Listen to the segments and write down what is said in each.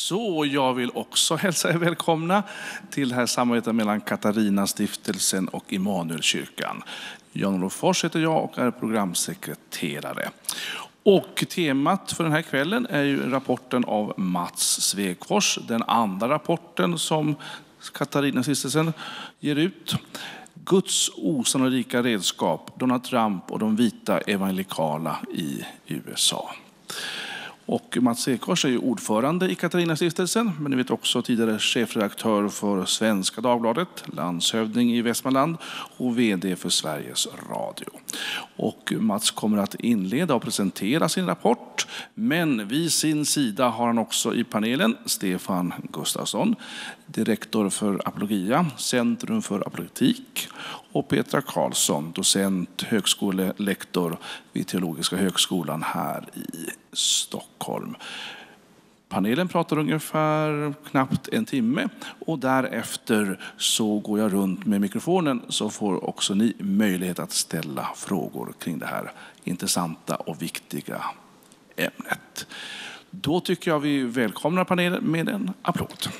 Så jag vill också hälsa er välkomna till det här samarbetet mellan Katarinastiftelsen och Immanuelkyrkan. Jan-Olof Fors heter jag och är programsekreterare. Och temat för den här kvällen är ju rapporten av Mats Svegfors, den andra rapporten som Katarinastiftelsen ger ut. Guds osannolika redskap, Donald Trump och de vita evangelikala i USA. Och Mats Svegfors är ju ordförande i Katarinastiftelsen, men ni vet också tidigare chefredaktör för Svenska Dagbladet, landshövding i Västmanland och vd för Sveriges Radio. Och Mats kommer att inleda och presentera sin rapport, men vid sin sida har han också i panelen Stefan Gustafsson, direktor för Apologia, Centrum för apologetik, och Petra Karlsson, docent, högskolelektor vid Teologiska högskolan här i Stockholm. Panelen pratar ungefär knappt en timme och därefter så går jag runt med mikrofonen så får också ni möjlighet att ställa frågor kring det här intressanta och viktiga ämnet. Då tycker jag vi välkomnar panelen med en applåd.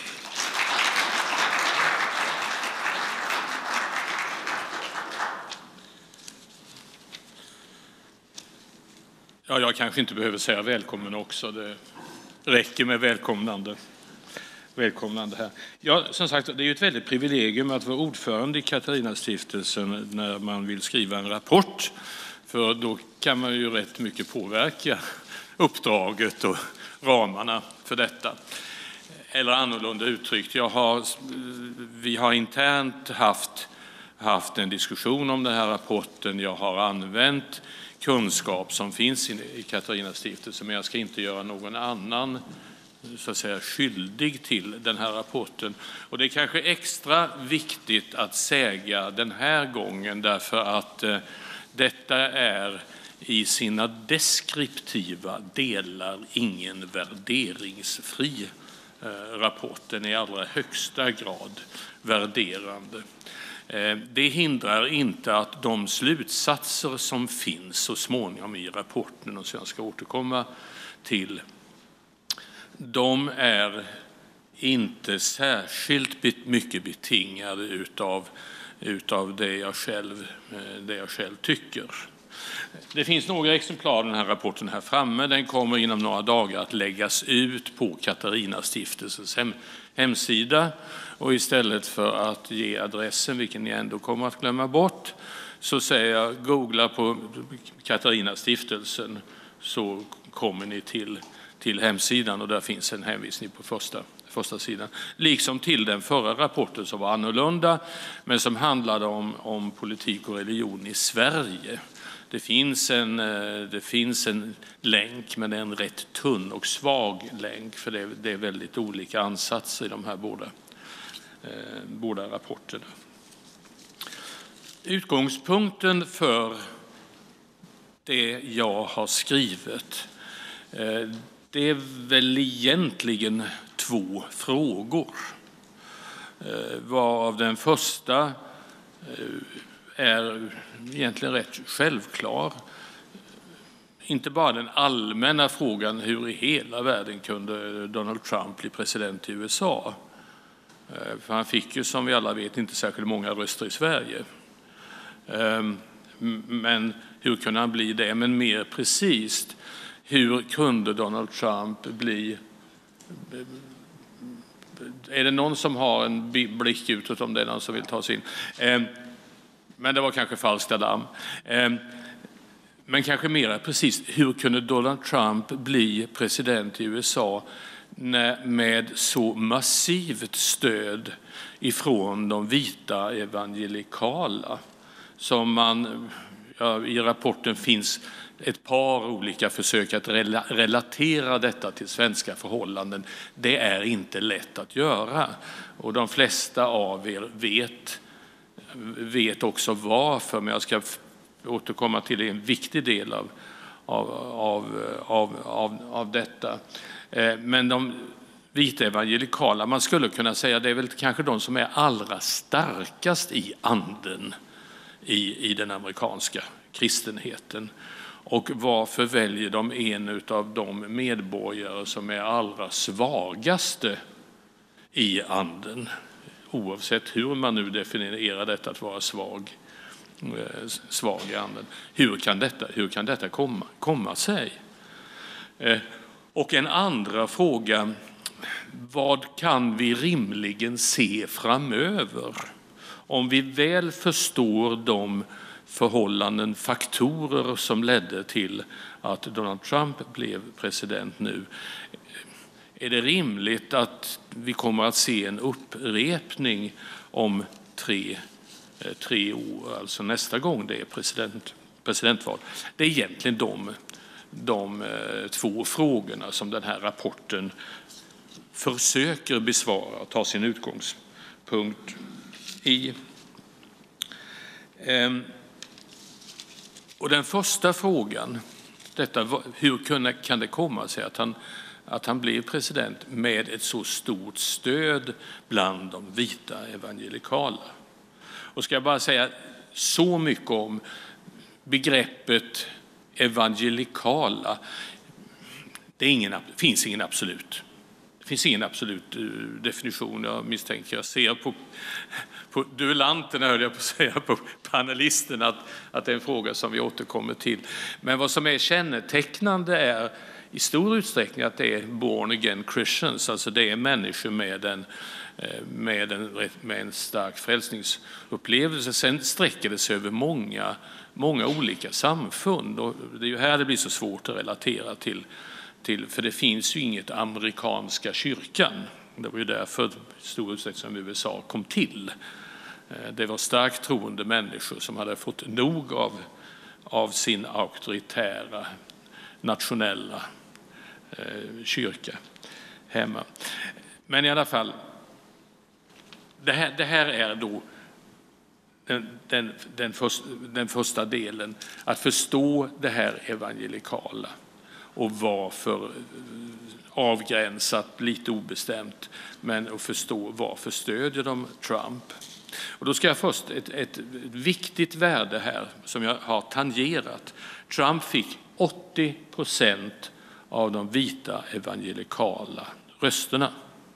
Ja, jag kanske inte behöver säga välkommen också. Det räcker med välkomnande här. Ja, som sagt, det är ju ett väldigt privilegium att vara ordförande i Katarinastiftelsen när man vill skriva en rapport. För då kan man ju rätt mycket påverka uppdraget och ramarna för detta. Eller annorlunda uttryckt, vi har internt haft en diskussion om den här rapporten. Jag har använt kunskap som finns i Katarinastiftelsen, men jag ska inte göra någon annan så att säga skyldig till den här rapporten. Och det är kanske extra viktigt att säga den här gången därför att detta är i sina deskriptiva delar ingen värderingsfri rapport. Den är i allra högsta grad värderande. Det hindrar inte att de slutsatser som finns så småningom i rapporten och som jag ska återkomma till, de är inte särskilt mycket betingade utav det jag själv tycker. Det finns några exemplar av den här rapporten här framme. Den kommer inom några dagar att läggas ut på Katarinastiftelses hemsida. Och istället för att ge adressen, vilken ni ändå kommer att glömma bort, så säger jag googla på Katarinastiftelsen så kommer ni till hemsidan och där finns en hänvisning på första sidan. Liksom till den förra rapporten som var annorlunda men som handlade om politik och religion i Sverige. Det finns en länk, men det är en rätt tunn och svag länk för det är väldigt olika ansatser i de här båda rapporterna. Utgångspunkten för det jag har skrivit, det är väl egentligen två frågor. Varav den första är egentligen rätt självklar. Inte bara den allmänna frågan hur i hela världen kunde Donald Trump bli president i USA. För han fick ju som vi alla vet inte särskilt många röster i Sverige. Men hur kunde han bli det? Men mer precis, hur kunde Donald Trump bli... Är det någon som har en blick utåt om det är någon som vill ta sig in? Men det var kanske falskt alarm. Men kanske mer precis, hur kunde Donald Trump bli president i USA med så massivt stöd ifrån de vita evangelikala? I rapporten finns ett par olika försök att relatera detta till svenska förhållanden. Det är inte lätt att göra. Och de flesta av er vet också varför, men jag ska återkomma till en viktig del av detta. Men de vita evangelikala, man skulle kunna säga, det är väl kanske de som är allra starkast i anden i den amerikanska kristenheten. Och varför väljer de en av de medborgare som är allra svagaste i anden? Oavsett hur man nu definierar detta att vara svag i anden. Hur kan detta komma sig? Och en andra fråga, vad kan vi rimligen se framöver? Om vi väl förstår de förhållanden, faktorer som ledde till att Donald Trump blev president nu, är det rimligt att vi kommer att se en upprepning om tre år, alltså nästa gång det är presidentval? Det är egentligen de två frågorna som den här rapporten försöker besvara och ta sin utgångspunkt i. Och den första frågan, hur kan det komma sig att han blev president med ett så stort stöd bland de vita evangelikala? Och ska jag bara säga så mycket om begreppet evangelikala. Det finns ingen absolut definition. Jag misstänker, jag ser på duellanterna, höll jag på att säga, på panelisterna, att det är en fråga som vi återkommer till. Men vad som är kännetecknande är i stor utsträckning att det är born again Christians, alltså det är människor med en stark frälsningsupplevelse. Sen sträcker det sig över många olika samfund, och det är ju här det blir så svårt att relatera till, för det finns ju inget amerikanska kyrkan. Det var ju därför i stor utsträckning som USA kom till. Det var starkt troende människor som hade fått nog av sin auktoritära nationella kyrka hemma. Men i alla fall, det här är då den första delen, att förstå det här evangelikala och varför avgränsat, lite obestämt, men att förstå varför stödjer de Trump. Och då ska jag först ett viktigt värde här som jag har tangerat. Trump fick 80% av de vita evangelikala rösterna.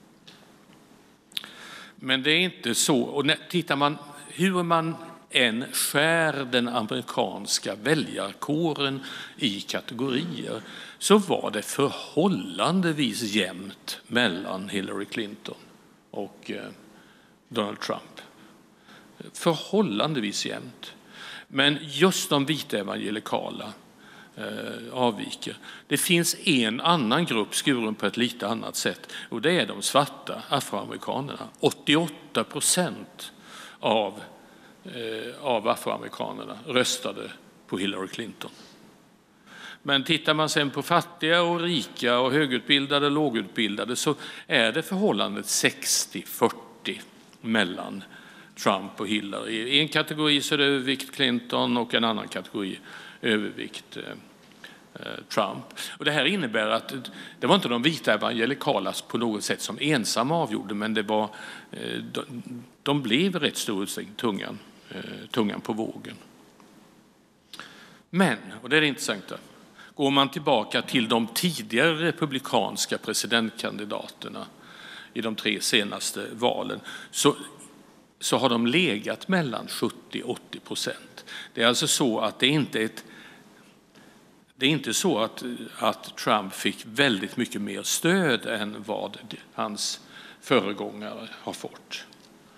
Men det är inte så. Och tittar man hur man än skär den amerikanska väljarkåren i kategorier, så var det förhållandevis jämnt mellan Hillary Clinton och Donald Trump. Förhållandevis jämnt. Men just de vita evangelikala avviker. Det finns en annan grupp skuren på ett lite annat sätt, och det är de svarta afroamerikanerna. 88% av afroamerikanerna röstade på Hillary Clinton. Men tittar man sen på fattiga och rika och högutbildade och lågutbildade, så är det förhållandet 60-40 mellan Trump och Hillary. I en kategori så är det övervikt Clinton och en annan kategori övervikt Trump. Och det här innebär att det var inte de vita evangelikalas på något sätt som ensamma avgjorde, men det var, de blev rätt stor utsträckning tungan på vågen. Men, och det är det intressanta, går man tillbaka till de tidigare republikanska presidentkandidaterna i de 3 senaste valen, så har de legat mellan 70-80%. Det är alltså så att det är inte så att Trump fick väldigt mycket mer stöd än vad hans föregångare har fått.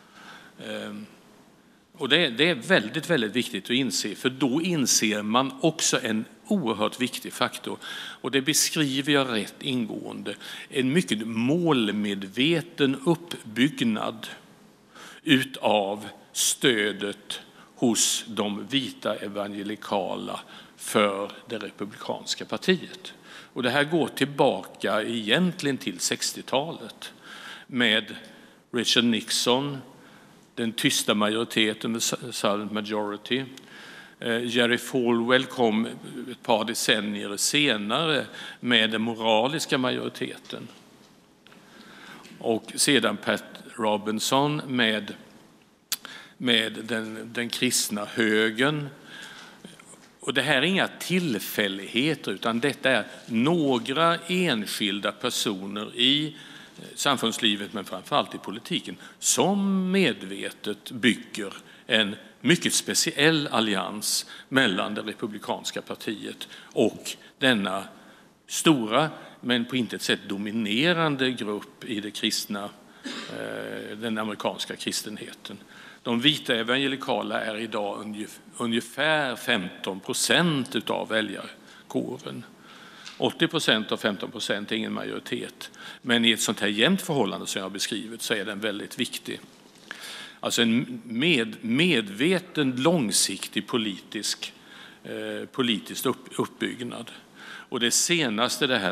Och det är väldigt, väldigt viktigt att inse, för då inser man också en oerhört viktig faktor. Och det beskriver jag rätt ingående. En mycket målmedveten uppbyggnad utav stödet hos de vita evangelikala för det republikanska partiet. Och det här går tillbaka egentligen till 60-talet med Richard Nixon, den tysta majoriteten, the silent majority. Jerry Falwell kom ett par decennier senare med den moraliska majoriteten. Och sedan Pat Robinson med den kristna högern. Och det här är inga tillfälligheter, utan detta är några enskilda personer i samfundslivet, men framförallt i politiken, som medvetet bygger en mycket speciell allians mellan det republikanska partiet och denna stora men på intet sätt dominerande grupp i det kristna, den amerikanska kristenheten. De vita evangelikala är idag ungefär 15% av väljarkåren. 80% och 15% är ingen majoritet. Men i ett sånt här jämnt förhållande som jag har beskrivit så är den väldigt viktig. Alltså en medveten, långsiktig politisk uppbyggnad. Och det senaste det här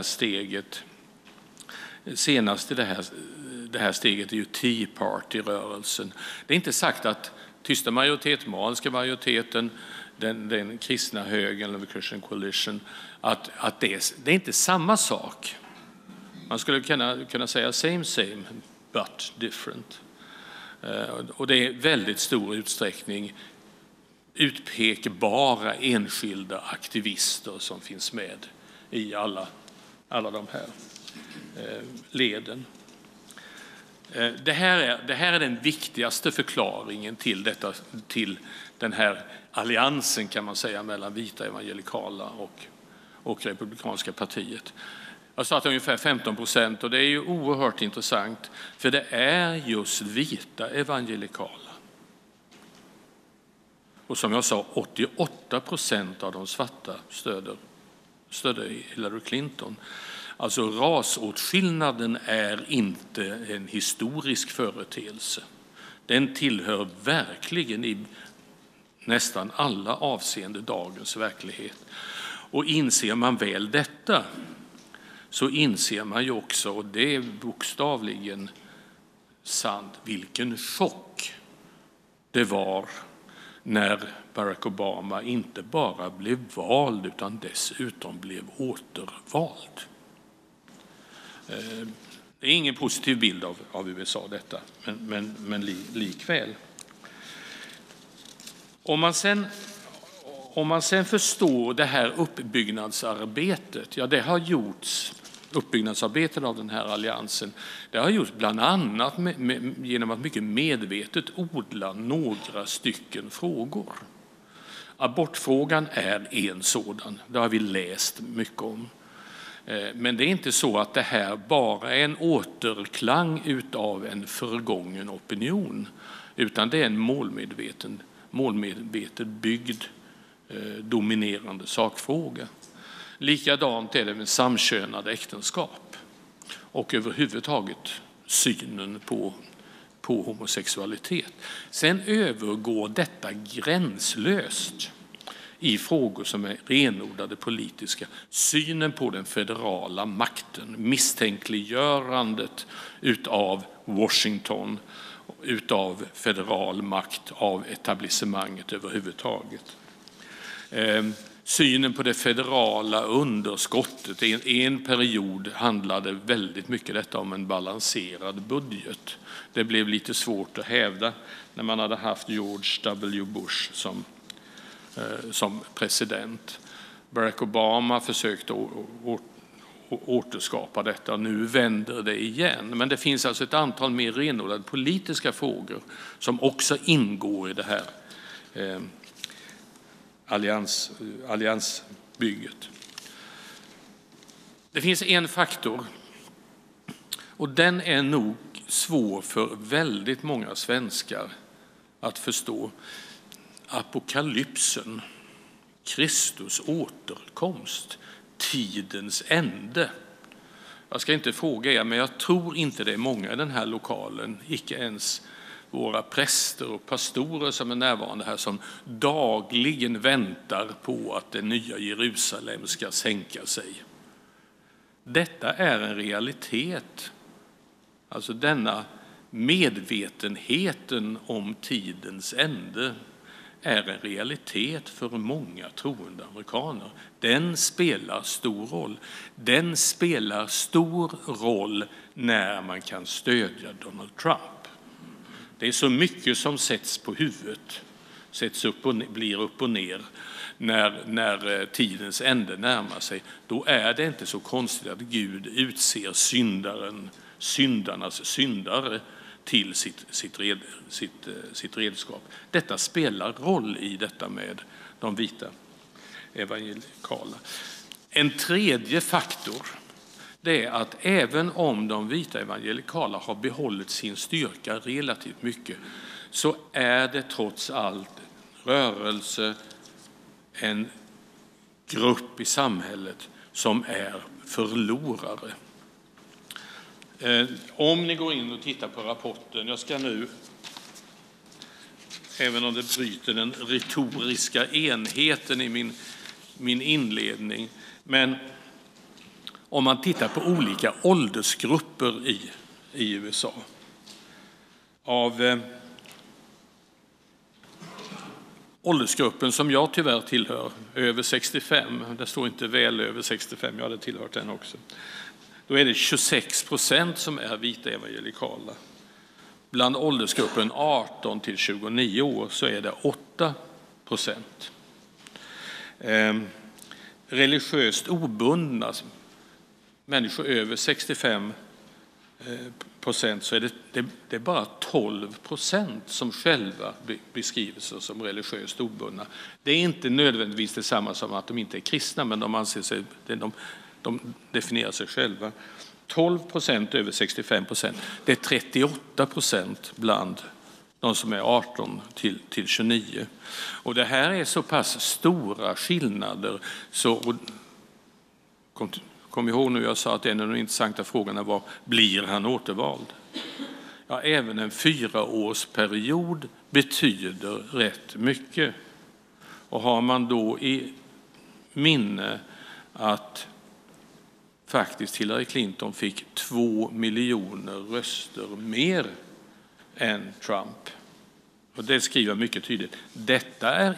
steget är ju Tea Party-rörelsen. Det är inte sagt att tysta majoritet, moraliska majoriteten, den kristna högern, eller Christian Coalition, att det är inte samma sak. Man skulle kunna säga same but different. Och det är väldigt stor utsträckning utpekbara enskilda aktivister som finns med i alla de här leden. Det här är den viktigaste förklaringen till den här alliansen, kan man säga, mellan vita evangelikala och republikanska partiet. Jag sa att ungefär 15%, och det är ju oerhört intressant, för det är just vita evangelikala. Och som jag sa, 88% av de svarta stödde Hillary Clinton. Alltså rasåtskillnaden är inte en historisk företeelse. Den tillhör verkligen i nästan alla avseenden dagens verklighet. Och inser man väl detta, så inser man ju också, och det är bokstavligen sant, vilken chock det var när Barack Obama inte bara blev vald utan dessutom blev återvald. Det är ingen positiv bild av USA detta, men likväl. Om man sen förstår det här uppbyggnadsarbetet, ja, det har gjorts, uppbyggnadsarbetet av den här alliansen, det har gjorts bland annat genom att mycket medvetet odla några stycken frågor. Abortfrågan är en sådan, det har vi läst mycket om. Men det är inte så att det här bara är en återklang utav en förgången opinion, utan det är en målmedvetet byggd dominerande sakfråga. Likadant är det med samkönade äktenskap och överhuvudtaget synen på homosexualitet. Sen övergår detta gränslöst i frågor som är renodlade politiska. Synen på den federala makten, misstänkliggörandet utav Washington, utav federal makt, av etablissemanget överhuvudtaget. Synen på det federala underskottet. I en period handlade väldigt mycket detta om en balanserad budget. Det blev lite svårt att hävda när man hade haft George W. Bush som president. Barack Obama försökte återskapa detta. Nu vänder det igen. Men det finns alltså ett antal mer renodlade politiska frågor som också ingår i det här alliansbygget. Det finns en faktor, och den är nog svår för väldigt många svenskar att förstå. Apokalypsen, Kristus återkomst, tidens ände. Jag ska inte fråga er, men jag tror inte det är många i den här lokalen, icke ens våra präster och pastorer som är närvarande här, som dagligen väntar på att det nya Jerusalem ska sänka sig. Detta är en realitet. Alltså denna medvetenheten om tidens ände är en realitet för många troende amerikaner. Den spelar stor roll. Den spelar stor roll när man kan stödja Donald Trump. Det är så mycket som sätts på huvudet, sätts upp och blir upp och ner. när tidens ände närmar sig, då är det inte så konstigt att Gud utser syndarnas syndare till sitt redskap. Detta spelar roll i detta med de vita evangelikala. En tredje faktor, det är att även om de vita evangelikala har behållit sin styrka relativt mycket, så är det trots allt rörelse, en grupp i samhället som är förlorare. Om ni går in och tittar på rapporten, jag ska nu, även om det bryter den retoriska enheten i min inledning, men om man tittar på olika åldersgrupper i USA. Av åldersgruppen som jag tyvärr tillhör, över 65, det står inte väl över 65, jag hade tillhört den också. Då är det 26% som är vita evangelikala. Bland åldersgruppen 18 till 29 år så är det 8%. Religiöst obundna människor över 65% så är det bara 12% som själva beskriver sig som religiöst obundna. Det är inte nödvändigtvis detsamma som att de inte är kristna, men de anser sig, de definierar sig själva. 12% över 65%. Det är 38% bland de som är 18 till 29. Och det här är så pass stora skillnader så... Kom ihåg nu, jag sa att en av de intressanta frågorna var, blir han återvald? Ja, även en 4-årsperiod betyder rätt mycket. Och har man då i minne att faktiskt Hillary Clinton fick 2 miljoner röster mer än Trump. Och det skriver mycket tydligt. Detta är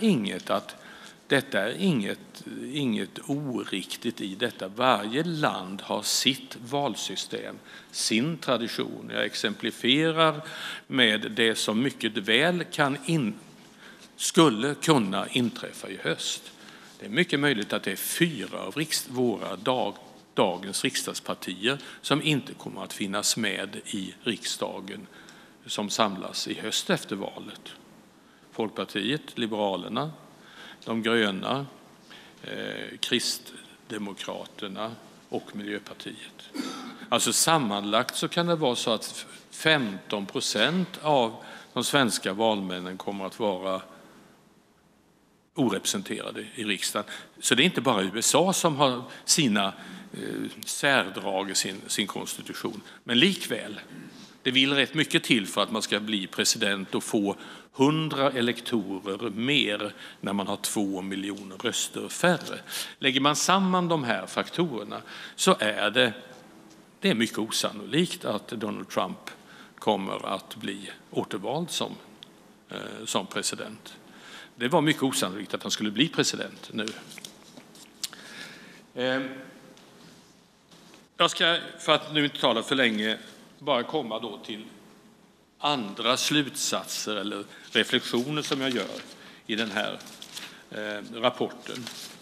inget oriktigt i detta. Varje land har sitt valsystem, sin tradition. Jag exemplifierar med det som mycket väl skulle kunna inträffa i höst. Det är mycket möjligt att det är 4 av våra dagens riksdagspartier som inte kommer att finnas med i riksdagen som samlas i höst efter valet. Folkpartiet, Liberalerna, de gröna, Kristdemokraterna och Miljöpartiet. Alltså sammanlagt så kan det vara så att 15% av de svenska valmännen kommer att vara orepresenterade i riksdagen. Så det är inte bara USA som har sina särdrag i sin konstitution. Men likväl, det vill rätt mycket till för att man ska bli president och få 100 elektorer mer när man har 2 miljoner röster färre. Lägger man samman de här faktorerna så är det är mycket osannolikt att Donald Trump kommer att bli återvald som president. Det var mycket osannolikt att han skulle bli president nu. Jag ska, för att nu inte tala för länge, bara komma då till andra slutsatser eller reflektioner som jag gör i den här rapporten.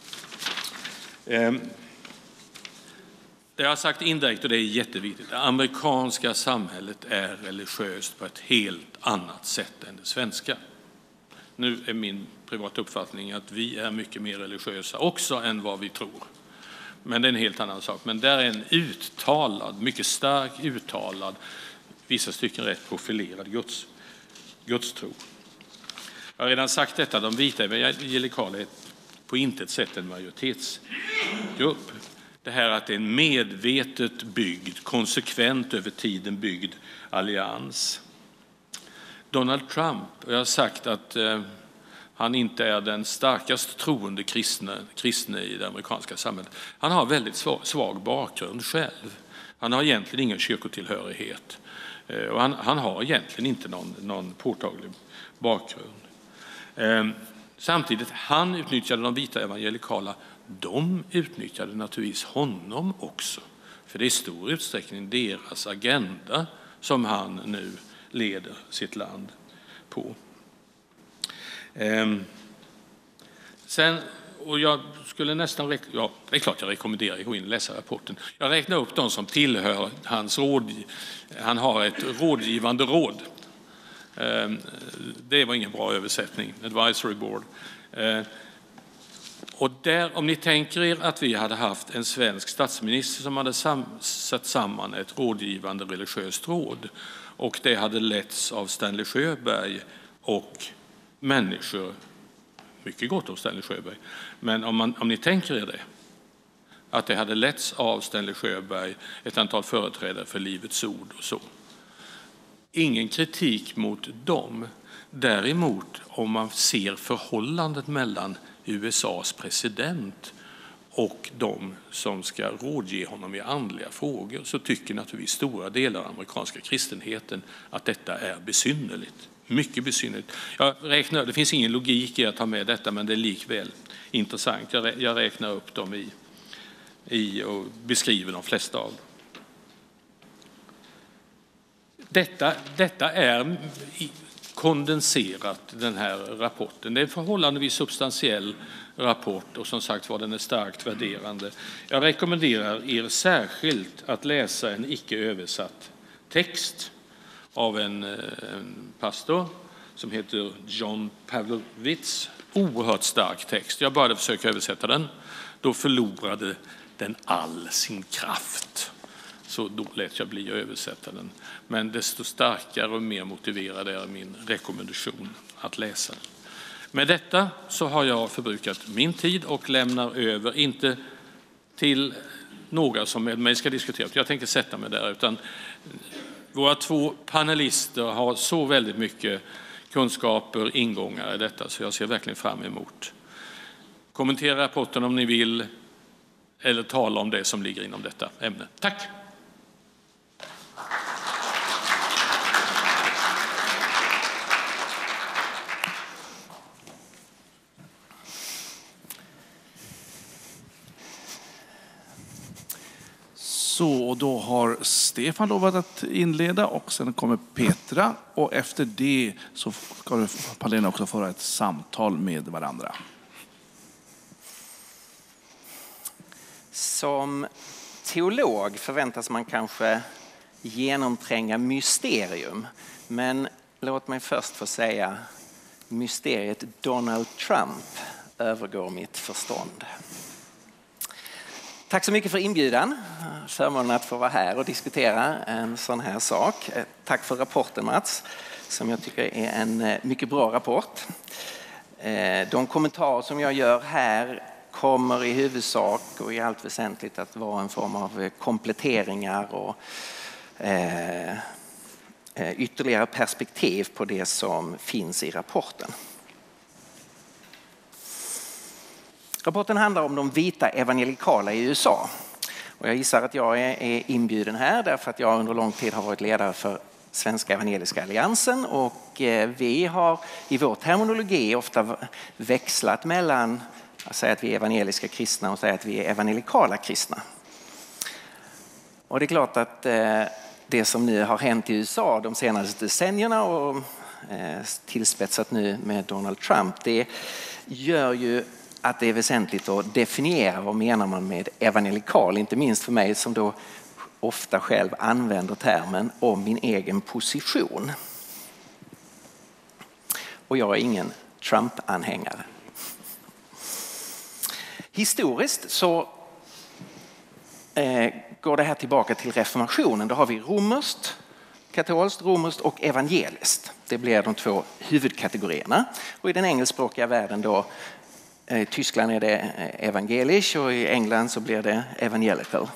Det jag har sagt indirekt, och det är jätteviktigt, det amerikanska samhället är religiöst på ett helt annat sätt än det svenska. Nu är min privata uppfattning att vi är mycket mer religiösa också än vad vi tror. Men det är en helt annan sak. Men där är en uttalad, mycket stark uttalad, vissa stycken rätt profilerad gudstro. Jag har redan sagt detta, de vita evangelikala är på intet sätt en majoritetsgrupp. Det här att det är en medvetet byggd, konsekvent över tiden byggd allians. Donald Trump, och jag har sagt att han inte är den starkast troende kristne i det amerikanska samhället. Han har väldigt svag bakgrund själv. Han har egentligen ingen kyrkotillhörighet. Och han har egentligen inte någon påtaglig bakgrund. Samtidigt, han utnyttjade de vita evangelikala. De utnyttjade naturligtvis honom också. För det är i stor utsträckning deras agenda som han nu leder sitt land på. Sen Och jag skulle nästan, det är klart jag rekommenderar att gå in och läsa rapporten. Jag räknar upp de som tillhör hans råd. Han har ett rådgivande råd. Det var ingen bra översättning, advisory board. Och där, om ni tänker er att vi hade haft en svensk statsminister som hade satt samman ett rådgivande religiöst råd och det hade letts av Stanley Sjöberg och människor, mycket gott av Stanley Sjöberg, men om ni tänker er det, att det hade letts av Stanley Sjöberg, ett antal företrädare för Livets ord och så. Ingen kritik mot dem. Däremot om man ser förhållandet mellan USAs president och de som ska rådge honom i andliga frågor, så tycker naturligtvis stora delar av amerikanska kristenheten att detta är besynnerligt. Mycket besynnerligt. Det finns ingen logik i att ta med detta, men det är likväl intressant. Jag räknar upp dem och beskriver de flesta av dem. Detta är kondenserat, den här rapporten. Det är en förhållandevis substantiell rapport och som sagt var den är starkt värderande. Jag rekommenderar er särskilt att läsa en icke översatt text av en pastor som heter John Pavlovitz. Oerhört stark text. Jag började försöka översätta den. Då förlorade den all sin kraft. Så då lät jag bli att översätta den. Men desto starkare och mer motiverad är min rekommendation att läsa den. Med detta så har jag förbrukat min tid och lämnar över, inte till några som med mig ska diskutera. Jag tänker sätta mig där, utan våra två panelister har så väldigt mycket kunskaper, ingångar i detta, så jag ser verkligen fram emot. Kommentera rapporten om ni vill eller tala om det som ligger inom detta ämne. Tack! Så då har Stefan lovat att inleda och sen kommer Petra och efter det så ska panelen också föra ett samtal med varandra. Som teolog förväntas man kanske genomtränga mysterium, men låt mig först få säga mysteriet Donald Trump övergår mitt förstånd. Tack så mycket för inbjudan. Förmånen att få vara här och diskutera en sån här sak. Tack för rapporten, Mats, som jag tycker är en mycket bra rapport. De kommentarer som jag gör här kommer i huvudsak och i allt väsentligt att vara en form av kompletteringar och ytterligare perspektiv på det som finns i rapporten. Rapporten handlar om de vita evangelikala i USA. Och jag gissar att jag är inbjuden här därför att jag under lång tid har varit ledare för Svenska evangeliska alliansen. Och vi har i vår terminologi ofta växlat mellan att säga att vi är evangeliska kristna och säga att vi är evangelikala kristna. Och det är klart att det som nu har hänt i USA de senaste decennierna och tillspetsat nu med Donald Trump, det gör ju att det är väsentligt att definiera vad menar man med evangelikal, inte minst för mig som då ofta själv använder termen om min egen position. Och jag är ingen Trump-anhängare. Historiskt så går det här tillbaka till reformationen. Då har vi romerskt, katolskt, romerskt och evangeliskt. Det blir de två huvudkategorierna. Och i den engelskspråkiga världen då, i Tyskland är det evangelisch och i England så blir det evangelical.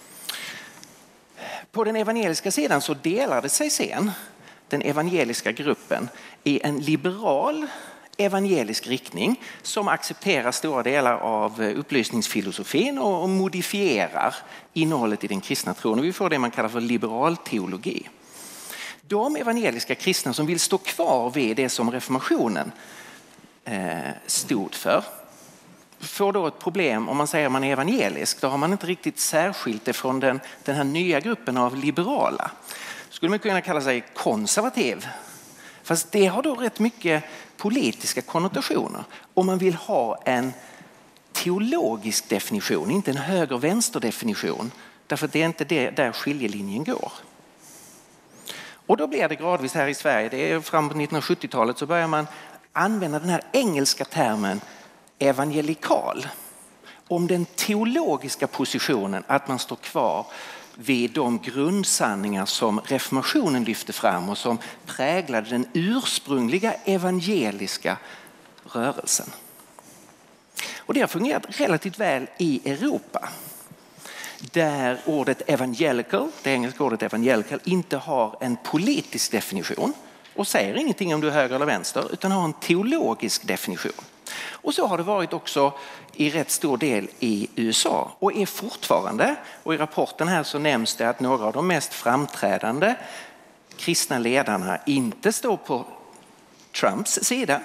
På den evangeliska sidan så delade sig sen den evangeliska gruppen i en liberal evangelisk riktning som accepterar stora delar av upplysningsfilosofin och modifierar innehållet i den kristna tron. Och vi får det man kallar för liberal teologi. De evangeliska kristna som vill stå kvar vid det som reformationen stod för får då ett problem om man säger att man är evangelisk. Då har man inte riktigt särskilt det från den här nya gruppen av liberala. Skulle man kunna kalla sig konservativ. Fast det har då rätt mycket politiska konnotationer. Om man vill ha en teologisk definition, inte en höger-vänster-definition. Därför att det är inte där skiljelinjen går. Och då blir det gradvis här i Sverige, det är fram på 1970-talet så börjar man använda den här engelska termen evangelikal om den teologiska positionen, att man står kvar vid de grundsanningar som reformationen lyfte fram och som präglade den ursprungliga evangeliska rörelsen. Och det har fungerat relativt väl i Europa, där ordet evangelical, det engelska ordet evangelical, inte har en politisk definition och säger ingenting om du är höger eller vänster, utan har en teologisk definition. Och så har det varit också i rätt stor del i USA och är fortfarande. Och i rapporten här så nämns det att några av de mest framträdande kristna ledarna inte står på Trumps sida.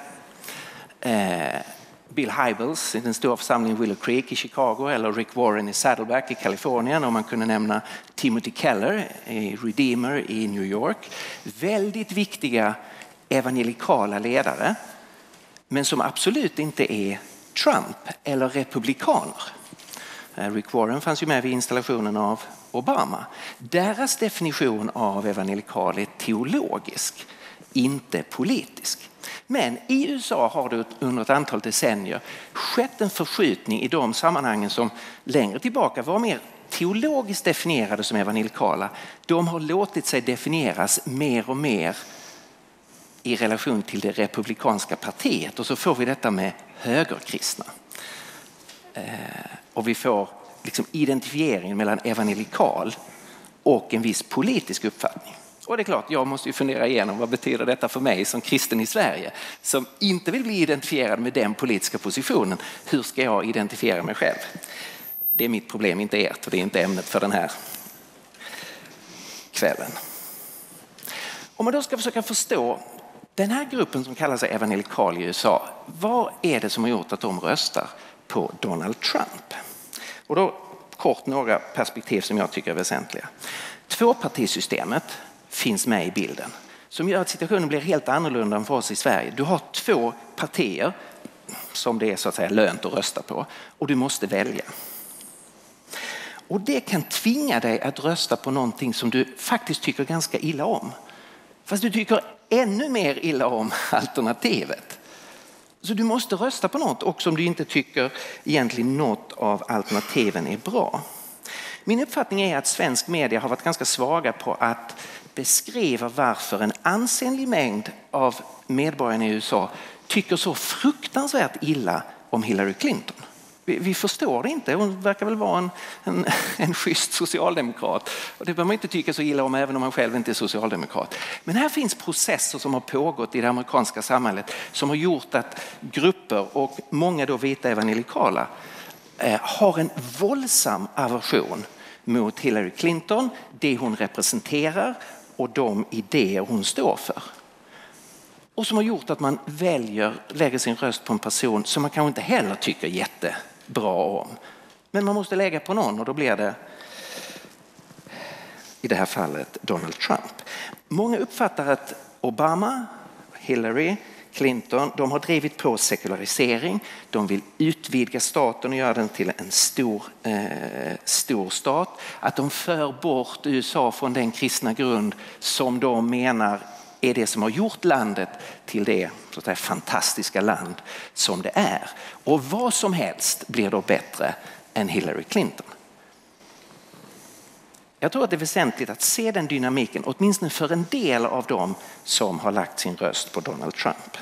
Bill Hybels i den stora församlingen Willow Creek i Chicago eller Rick Warren i Saddleback i Kalifornien, och man kunde nämna Timothy Keller i Redeemer i New York. Väldigt viktiga evangelikala ledare, men som absolut inte är Trump eller republikaner. Rick Warren fanns ju med vid installationen av Obama. Deras definition av evangelikal är teologisk, inte politisk. Men i USA har det under ett antal decennier skett en förskjutning i de sammanhangen som längre tillbaka var mer teologiskt definierade som evangelikala. De har låtit sig definieras mer och mer i relation till det republikanska partiet, och så får vi detta med högerkristna. Och vi får liksom identifieringen mellan evangelikal och en viss politisk uppfattning. Och det är klart, jag måste ju fundera igenom vad betyder detta för mig som kristen i Sverige som inte vill bli identifierad med den politiska positionen. Hur ska jag identifiera mig själv? Det är mitt problem, inte ert, och det är inte ämnet för den här kvällen. Om man då ska försöka förstå den här gruppen som kallar sig evangelikal i USA, vad är det som har gjort att de röstar på Donald Trump? Och då kort några perspektiv som jag tycker är väsentliga. Tvåpartisystemet finns med i bilden som gör att situationen blir helt annorlunda än för oss i Sverige. Du har två partier som det är så att säga lönt att rösta på, och du måste välja. Och det kan tvinga dig att rösta på någonting som du faktiskt tycker ganska illa om. Fast du tycker ännu mer illa om alternativet. Så du måste rösta på något också om du inte tycker egentligen något av alternativen är bra. Min uppfattning är att svensk media har varit ganska svaga på att beskriva varför en ansenlig mängd av medborgarna i USA tycker så fruktansvärt illa om Hillary Clinton. Vi förstår det inte. Hon verkar väl vara en schysst socialdemokrat. Och det behöver man inte tycka så illa om även om man själv inte är socialdemokrat. Men här finns processer som har pågått i det amerikanska samhället som har gjort att grupper, och många då vita evangelikala, har en våldsam aversion mot Hillary Clinton, det hon representerar och de idéer hon står för. Och som har gjort att man lägger sin röst på en person som man kanske inte heller tycker jättebra om. Men man måste lägga på någon, och då blir det i det här fallet Donald Trump. Många uppfattar att Obama, Hillary, Clinton, de har drivit på sekularisering. De vill utvidga staten och göra den till en stor stat. Att de för bort USA från den kristna grund som de menar är det som har gjort landet till det så att säga fantastiska land som det är. Och vad som helst blir då bättre än Hillary Clinton. Jag tror att det är väsentligt att se den dynamiken, åtminstone för en del av dem som har lagt sin röst på Donald Trump.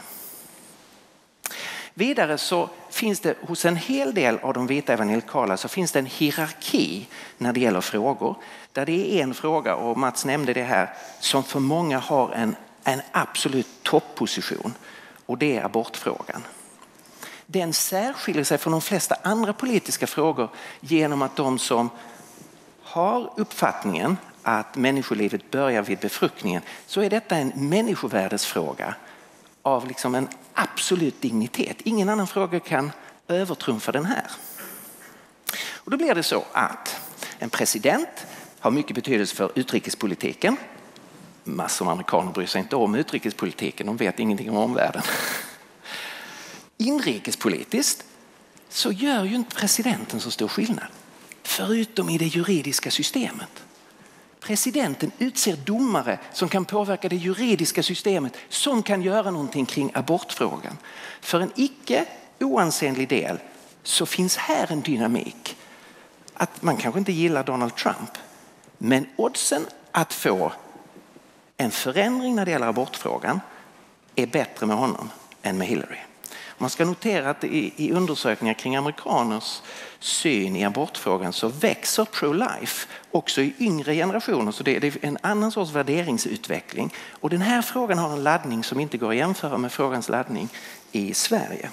Vidare så finns det hos en hel del av de vita evangelikala så finns det en hierarki när det gäller frågor. Där det är en fråga, och Mats nämnde det här, som för många har en absolut topposition, och det är abortfrågan. Den särskiljer sig från de flesta andra politiska frågor genom att de som har uppfattningen att människolivet börjar vid befruktningen, så är detta en människovärdesfråga av liksom en absolut dignitet. Ingen annan fråga kan övertrumfa den här. Och då blir det så att en president har mycket betydelse för utrikespolitiken. Massor av amerikaner bryr sig inte om utrikespolitiken, de vet ingenting om omvärlden. Inrikespolitiskt så gör ju inte presidenten så stor skillnad. Förutom i det juridiska systemet. Presidenten utser domare som kan påverka det juridiska systemet, som kan göra någonting kring abortfrågan. För en icke oansenlig del så finns här en dynamik. Att man kanske inte gillar Donald Trump, men oddsen att få en förändring när det gäller abortfrågan är bättre med honom än med Hillary. Man ska notera att i undersökningar kring amerikaners syn i abortfrågan så växer pro-life också i yngre generationer. Så det är en annan sorts värderingsutveckling. Och den här frågan har en laddning som inte går att jämföra med frågans laddning i Sverige.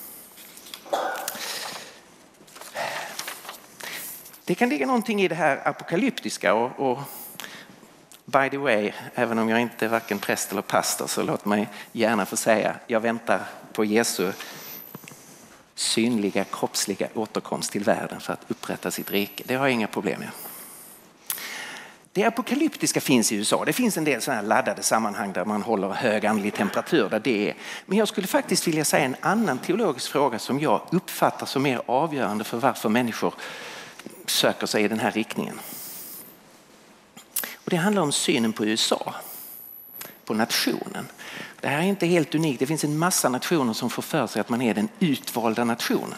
Det kan ligga någonting i det här apokalyptiska och by the way, även om jag inte är varken präst eller pastor, så låt mig gärna få säga, jag väntar på Jesu synliga kroppsliga återkomst till världen för att upprätta sitt rike. Det har jag inga problem med. Det apokalyptiska finns i USA. Det finns en del sådana här laddade sammanhang där man håller hög andlig temperatur. Där det är. Men jag skulle faktiskt vilja säga en annan teologisk fråga som jag uppfattar som mer avgörande för varför människor söker sig i den här riktningen. Och det handlar om synen på USA, på nationen. Det här är inte helt unikt. Det finns en massa nationer som får för sig att man är den utvalda nationen.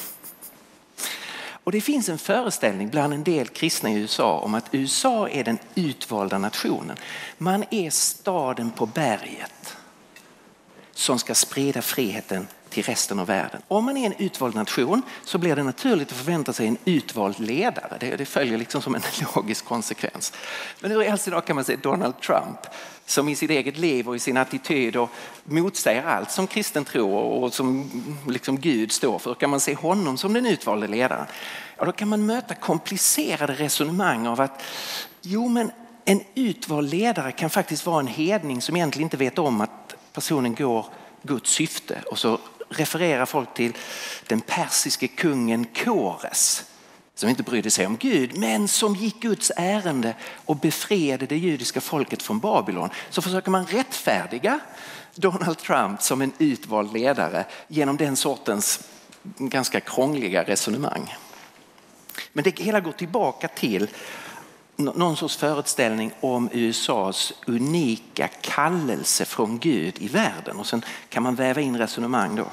Och det finns en föreställning bland en del kristna i USA om att USA är den utvalda nationen. Man är staden på berget som ska sprida friheten till resten av världen. Om man är en utvald nation så blir det naturligt att förvänta sig en utvald ledare. Det följer liksom som en logisk konsekvens. Men hur i all sin dag kan man säga Donald Trump som i sitt eget liv och i sin attityd och motsäger allt som kristen tror och som liksom Gud står för. Kan man se honom som den utvalde ledaren? Ja, då kan man möta komplicerade resonemang av att men en utvald ledare kan faktiskt vara en hedning som egentligen inte vet om att personen går Guds syfte. Och så refererar folk till den persiske kungen Kores som inte brydde sig om Gud men som gick Guds ärende och befriade det judiska folket från Babylon. Så försöker man rättfärdiga Donald Trump som en utvald ledare genom den sortens ganska krångliga resonemang. Men det hela går tillbaka till någon sorts föreställning om USAs unika kallelse från Gud i världen. Och sen kan man väva in resonemang då.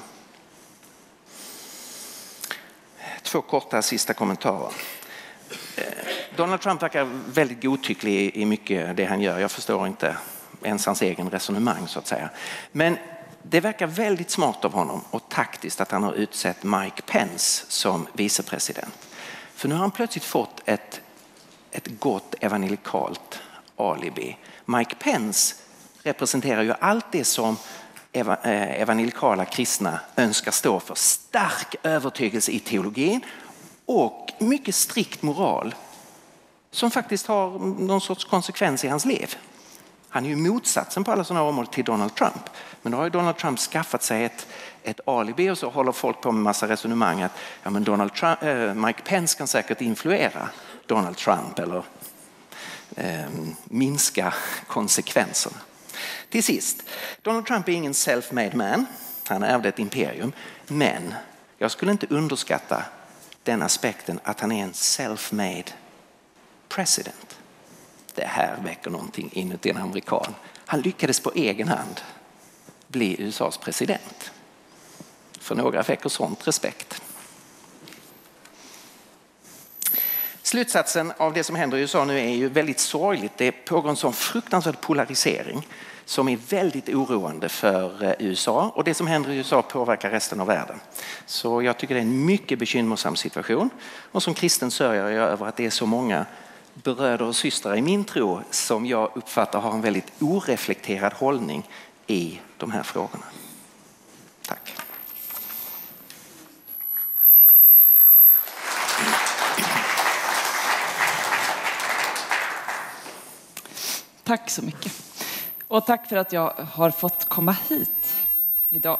2 korta sista kommentarer. Donald Trump verkar väldigt godtycklig i mycket det han gör. Jag förstår inte ens hans egen resonemang så att säga. Men det verkar väldigt smart av honom och taktiskt att han har utsett Mike Pence som vicepresident. För nu har han plötsligt fått ett gott evangelikalt alibi. Mike Pence representerar ju allt det som evangelikala kristna önskar stå för. Stark övertygelse i teologin och mycket strikt moral som faktiskt har någon sorts konsekvens i hans liv. Han är ju motsatsen på alla sådana områden till Donald Trump. Men då har ju Donald Trump skaffat sig ett alibi och så håller folk på med massa resonemang att Mike Pence kan säkert influera Donald Trump eller minska konsekvenserna. Till sist, Donald Trump är ingen self-made man. Han ärvde ett imperium. Men jag skulle inte underskatta den aspekten att han är en self-made president. Det här väcker någonting inuti en amerikan. Han lyckades på egen hand bli USAs president. För några väcker sånt respekt. Slutsatsen av det som händer i USA nu är ju väldigt sorgligt. Det pågår en sån fruktansvärd polarisering som är väldigt oroande för USA. Och det som händer i USA påverkar resten av världen. Så jag tycker det är en mycket bekymmersam situation. Och som kristen sörjer jag över att det är så många bröder och systrar i min tro som jag uppfattar har en väldigt oreflekterad hållning i de här frågorna. Tack. Tack så mycket. Och tack för att jag har fått komma hit idag.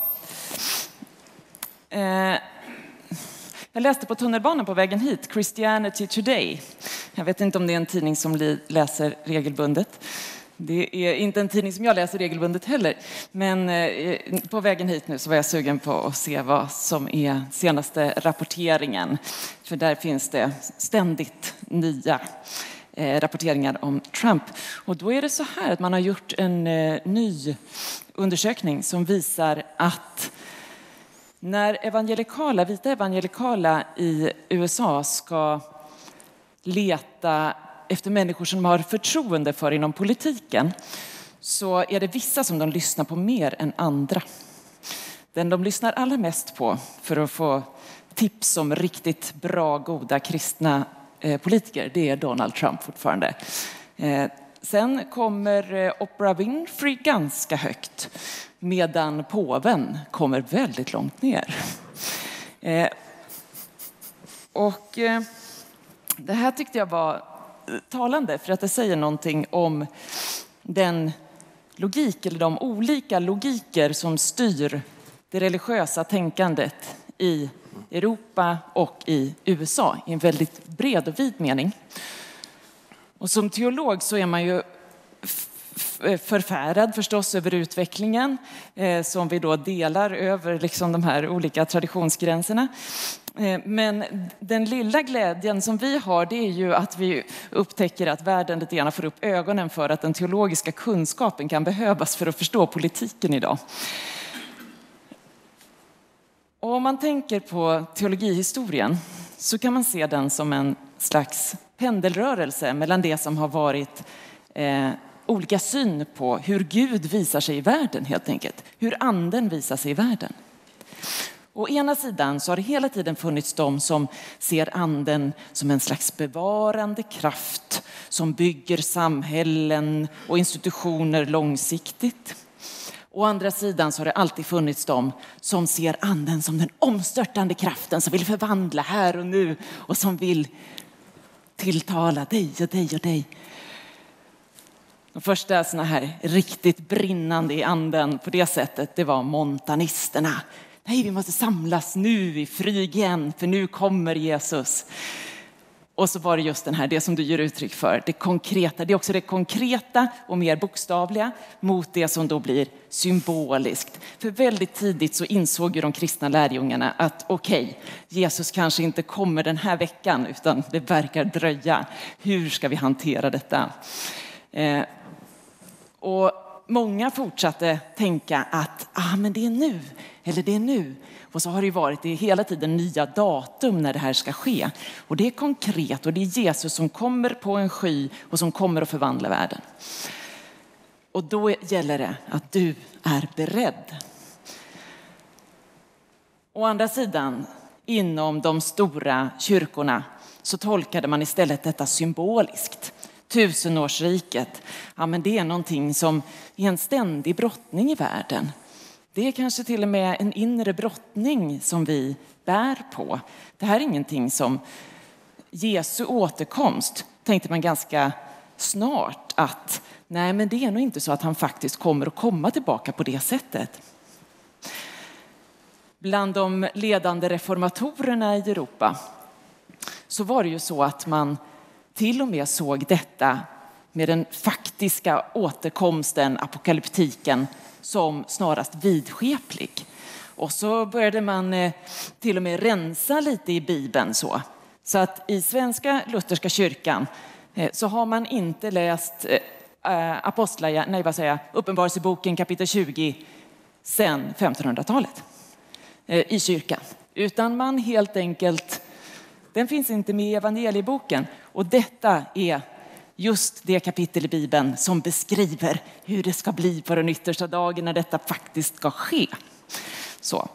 Jag läste på tunnelbanan på vägen hit Christianity Today. Jag vet inte om det är en tidning som läser regelbundet. Det är inte en tidning som jag läser regelbundet heller. Men på vägen hit nu så var jag sugen på att se vad som är senaste rapporteringen. För där finns det ständigt nya rapporteringar om Trump. Och då är det så här att man har gjort en ny undersökning som visar att när vita evangelikala i USA ska leta efter människor som har förtroende för inom politiken, så är det vissa som de lyssnar på mer än andra. Den de lyssnar allra mest på för att få tips om riktigt bra, goda kristna politiker, det är Donald Trump fortfarande. Sen kommer Oprah Winfrey ganska högt, medan påven kommer väldigt långt ner. Och det här tyckte jag var talande, för att det säger någonting om den logik eller de olika logiker som styr det religiösa tänkandet i Europa och i USA i en väldigt bred och vid mening. Och som teolog så är man ju förfärad förstås över utvecklingen som vi då delar över liksom de här olika traditionsgränserna. Men den lilla glädjen som vi har, det är ju att vi upptäcker att världen lite grann får upp ögonen för att den teologiska kunskapen kan behövas för att förstå politiken idag. Och om man tänker på teologihistorien så kan man se den som en slags pendelrörelse mellan det som har varit olika syn på hur Gud visar sig i världen helt enkelt. Hur anden visar sig i världen. Å ena sidan så har det hela tiden funnits de som ser anden som en slags bevarande kraft som bygger samhällen och institutioner långsiktigt. Å andra sidan så har det alltid funnits de som ser anden som den omstörtande kraften som vill förvandla här och nu och som vill tilltala dig och dig och dig. De första såna här riktigt brinnande i anden på det sättet, det var montanisterna. Nej, vi måste samlas nu i Frygen, för nu kommer Jesus. Och så var det just den här, det som du ger uttryck för, det konkreta. Det är också det konkreta och mer bokstavliga mot det som då blir symboliskt. För väldigt tidigt så insåg ju de kristna lärjungarna att okej, Jesus kanske inte kommer den här veckan utan det verkar dröja. Hur ska vi hantera detta? Och många fortsatte tänka att men det är nu, eller det är nu. Och så har det varit hela tiden nya datum när det här ska ske. Och det är konkret och det är Jesus som kommer på en sky och som kommer att förvandla världen. Och då gäller det att du är beredd. Å andra sidan, inom de stora kyrkorna så tolkade man istället detta symboliskt. Tusenårsriket, men det är någonting som är en ständig brottning i världen. Det är kanske till och med en inre brottning som vi bär på. Det här är ingenting som Jesu återkomst tänkte man ganska snart att nej, men det är nog inte så att han faktiskt kommer att komma tillbaka på det sättet. Bland de ledande reformatorerna i Europa så var det ju så att man till och med såg detta med den faktiska återkomsten, apokalyptiken, som snarast vidskeplig. Och så började man till och med rensa lite i Bibeln så att i svenska lutherska kyrkan så har man inte läst Uppenbarelseboken kapitel 20 sedan 1500-talet i kyrkan. Utan man helt enkelt, den finns inte med i evangelieboken. Och detta är just det kapitel i Bibeln som beskriver hur det ska bli på den yttersta dagen när detta faktiskt ska ske. Så.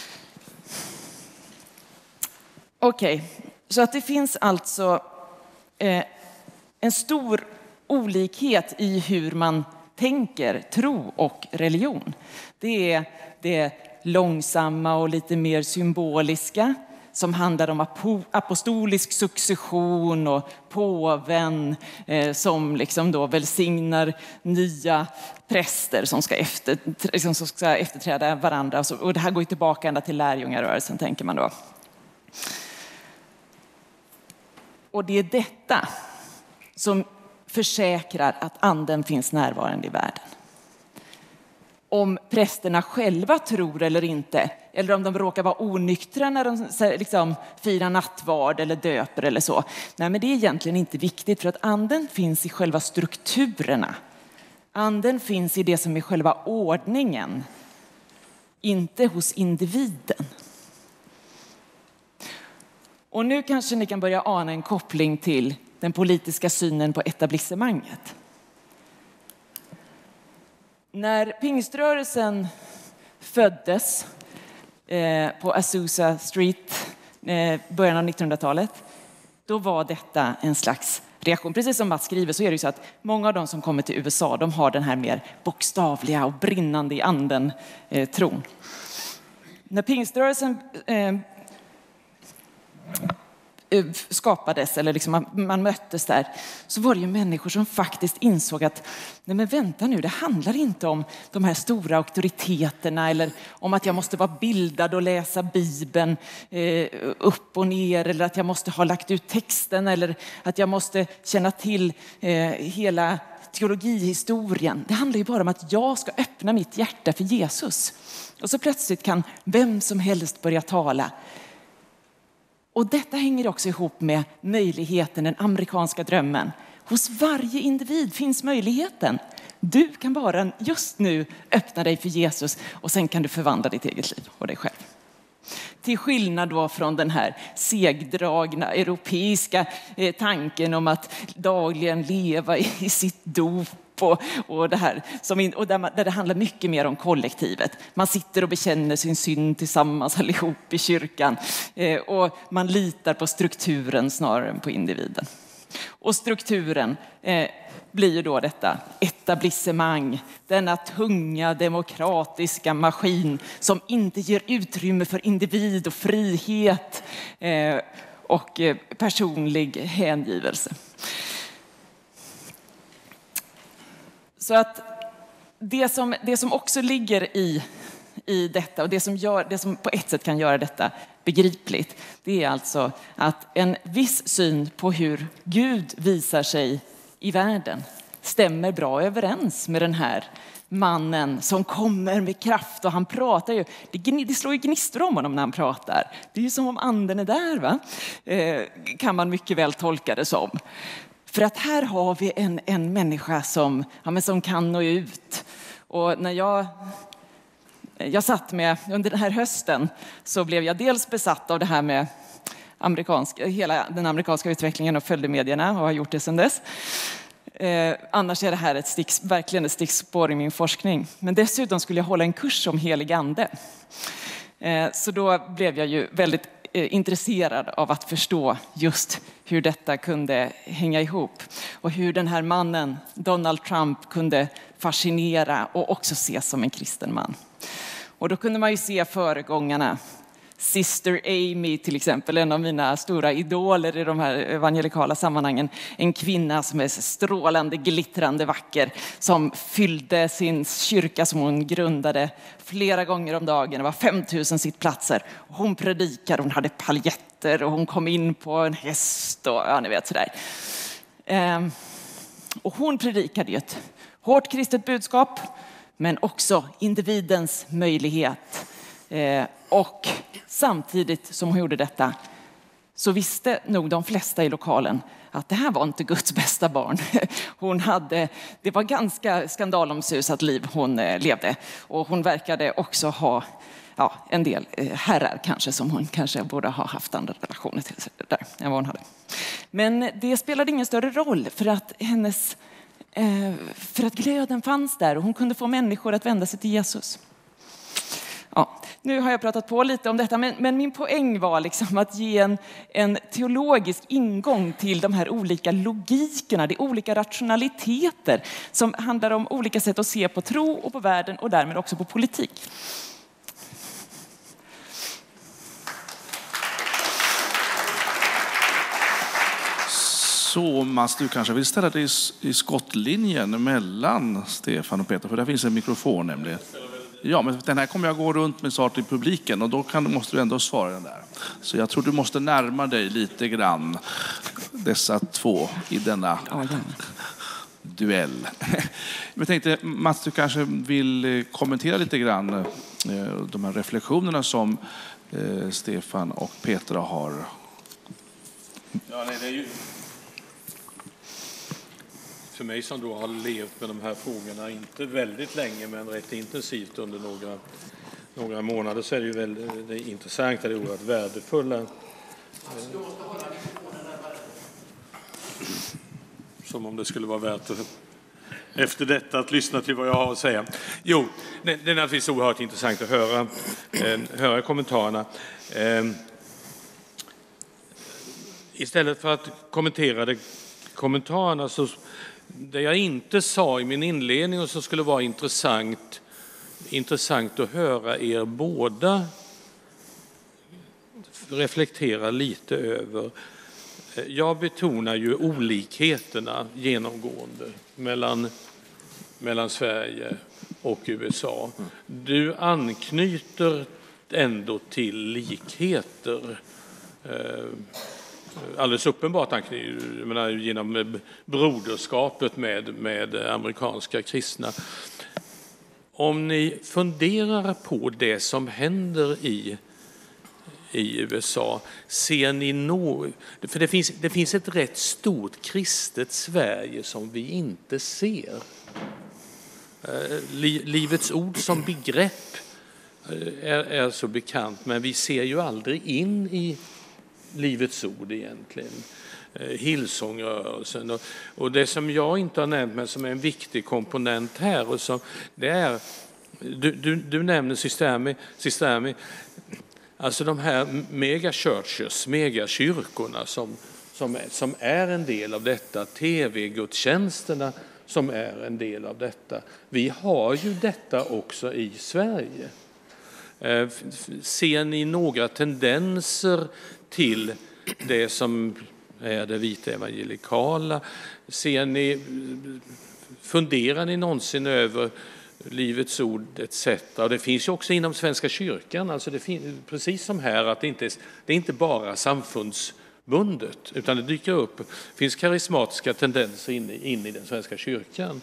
Okej, så att det finns alltså en stor olikhet i hur man tänker tro och religion. Det är det långsamma och lite mer symboliska som handlar om apostolisk succession och påven som liksom då välsignar nya präster som ska efterträda varandra. Och det här går ju tillbaka ända till lärjungarörelsen, tänker man då. Och det är detta som försäkrar att anden finns närvarande i världen. Om prästerna själva tror eller inte, eller om de råkar vara onyktra när de liksom firar nattvard eller döper eller så. Nej, men det är egentligen inte viktigt, för att anden finns i själva strukturerna. Anden finns i det som är själva ordningen, inte hos individen. Och nu kanske ni kan börja ana en koppling till den politiska synen på etablissemanget. När pingströrelsen föddes på Azusa Street början av 1900-talet, då var detta en slags reaktion. Precis som Mats skriver så är det ju så att många av de som kommer till USA, de har den här mer bokstavliga och brinnande i anden tron. När pingströrelsen skapades, eller liksom man möttes där, så var det ju människor som faktiskt insåg att nej men vänta nu, det handlar inte om de här stora auktoriteterna eller om att jag måste vara bildad och läsa Bibeln upp och ner, eller att jag måste ha lagt ut texten, eller att jag måste känna till hela teologihistorien. Det handlar ju bara om att jag ska öppna mitt hjärta för Jesus. Och så plötsligt kan vem som helst börja tala. Och detta hänger också ihop med möjligheten, den amerikanska drömmen. Hos varje individ finns möjligheten. Du kan bara just nu öppna dig för Jesus och sen kan du förvandla ditt eget liv och dig själv. Till skillnad då från den här segdragna europeiska tanken om att dagligen leva i sitt dop och det här, och där det handlar mycket mer om kollektivet. Man sitter och bekänner sin synd tillsammans allihop i kyrkan och man litar på strukturen snarare än på individen. Och strukturen blir ju då detta etablissemang, denna tunga demokratiska maskin som inte ger utrymme för individ och frihet och personlig hängivelse. Så att det som också ligger i detta, och det som på ett sätt kan göra detta begripligt, det är alltså att en viss syn på hur Gud visar sig i världen stämmer bra överens med den här mannen som kommer med kraft, och han pratar ju, det slår ju gnistor om honom när han pratar. Det är ju som om anden är där, va? Kan man mycket väl tolka det som. För att här har vi en människa som kan nå ut. Och när jag satt med under den här hösten, så blev jag dels besatt av det här med hela den amerikanska utvecklingen och följde medierna och har gjort det sedan dess. Annars är det här verkligen ett stickspår i min forskning. Men dessutom skulle jag hålla en kurs om helig ande. Så då blev jag ju väldigt intresserad av att förstå just hur detta kunde hänga ihop. Och hur den här mannen, Donald Trump, kunde fascinera och också ses som en kristen man. Och då kunde man ju se föregångarna. Sister Amy till exempel, en av mina stora idoler i de här evangelikala sammanhangen. En kvinna som är strålande, glittrande vacker, som fyllde sin kyrka som hon grundade flera gånger om dagen. Det var 5000 sittplatser. Hon predikade, hon hade paljetter och hon kom in på en häst och ja, ni vet sådär. Och hon predikade ju ett hårt kristet budskap, men också individens möjlighet. Och samtidigt som hon gjorde detta så visste nog de flesta i lokalen att det här var inte Guds bästa barn. Det var ganska skandalomsusat liv hon levde. Och hon verkade också ha en del herrar kanske som hon kanske borde ha haft andra relationer till där än vad hon hade. Men det spelade ingen större roll för att glöden fanns där och hon kunde få människor att vända sig till Jesus. Ja, nu har jag pratat på lite om detta, men min poäng var liksom att ge en teologisk ingång till de här olika logikerna, de olika rationaliteter som handlar om olika sätt att se på tro och på världen och därmed också på politik. Så Mats, du kanske vill ställa dig i skottlinjen mellan Stefan och Peter, för där finns en mikrofon nämligen. Ja, men den här kommer jag gå runt med snart i publiken och då måste du ändå svara den där. Så jag tror du måste närma dig lite grann dessa två i denna. Ja, duell. Jag tänkte, Mats, du kanske vill kommentera lite grann de här reflektionerna som Stefan och Petra har. Ja, nej, det är ju för mig som då har levt med de här frågorna, inte väldigt länge men rätt intensivt under några månader, så är det ju väldigt intressant, det är oerhört värdefulla. Som om det skulle vara värt att efter detta att lyssna till vad jag har att säga. Jo, det är naturligtvis oerhört intressant att höra kommentarerna. Istället för att kommentera kommentarerna, så det jag inte sa i min inledning och som skulle vara intressant att höra er båda reflektera lite över. Jag betonar ju olikheterna genomgående mellan Sverige och USA. Du anknyter ändå till likheter. Alldeles uppenbart anknyter, genom broderskapet med amerikanska kristna. Om ni funderar på det som händer i USA, ser ni för det finns ett rätt stort kristet Sverige som vi inte ser. Livets ord som begrepp är så bekant, men vi ser ju aldrig in i Livets ord egentligen. Hillsongrörelsen och det som jag inte har nämnt men som är en viktig komponent här, och som det är, du nämner Cistermi, alltså de här megakyrkorna som är en del av detta, tv-gudstjänsterna som är en del av detta. Vi har ju detta också i Sverige. Ser ni några tendenser till det som är det vita evangelikala? Funderar ni någonsin över Livets ord etc. Och det finns ju också inom Svenska kyrkan, alltså precis som här, att det är inte bara samfundsbundet, utan det dyker upp, finns karismatiska tendenser in i den Svenska kyrkan.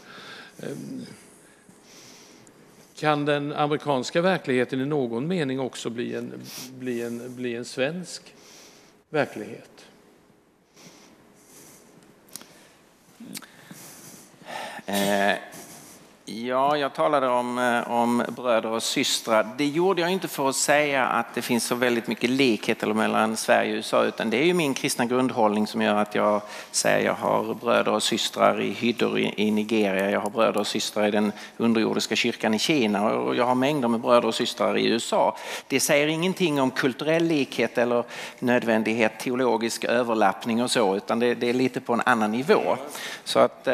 Kan den amerikanska verkligheten i någon mening också bli en svensk verklighet? Ja, jag talade om bröder och systrar. Det gjorde jag inte för att säga att det finns så väldigt mycket likheter mellan Sverige och USA, utan det är ju min kristna grundhållning som gör att jag säger att jag har bröder och systrar i hyddor i Nigeria, jag har bröder och systrar i den underjordiska kyrkan i Kina och jag har mängder med bröder och systrar i USA. Det säger ingenting om kulturell likhet eller nödvändighet, teologisk överlappning och så, utan det är lite på en annan nivå. Så att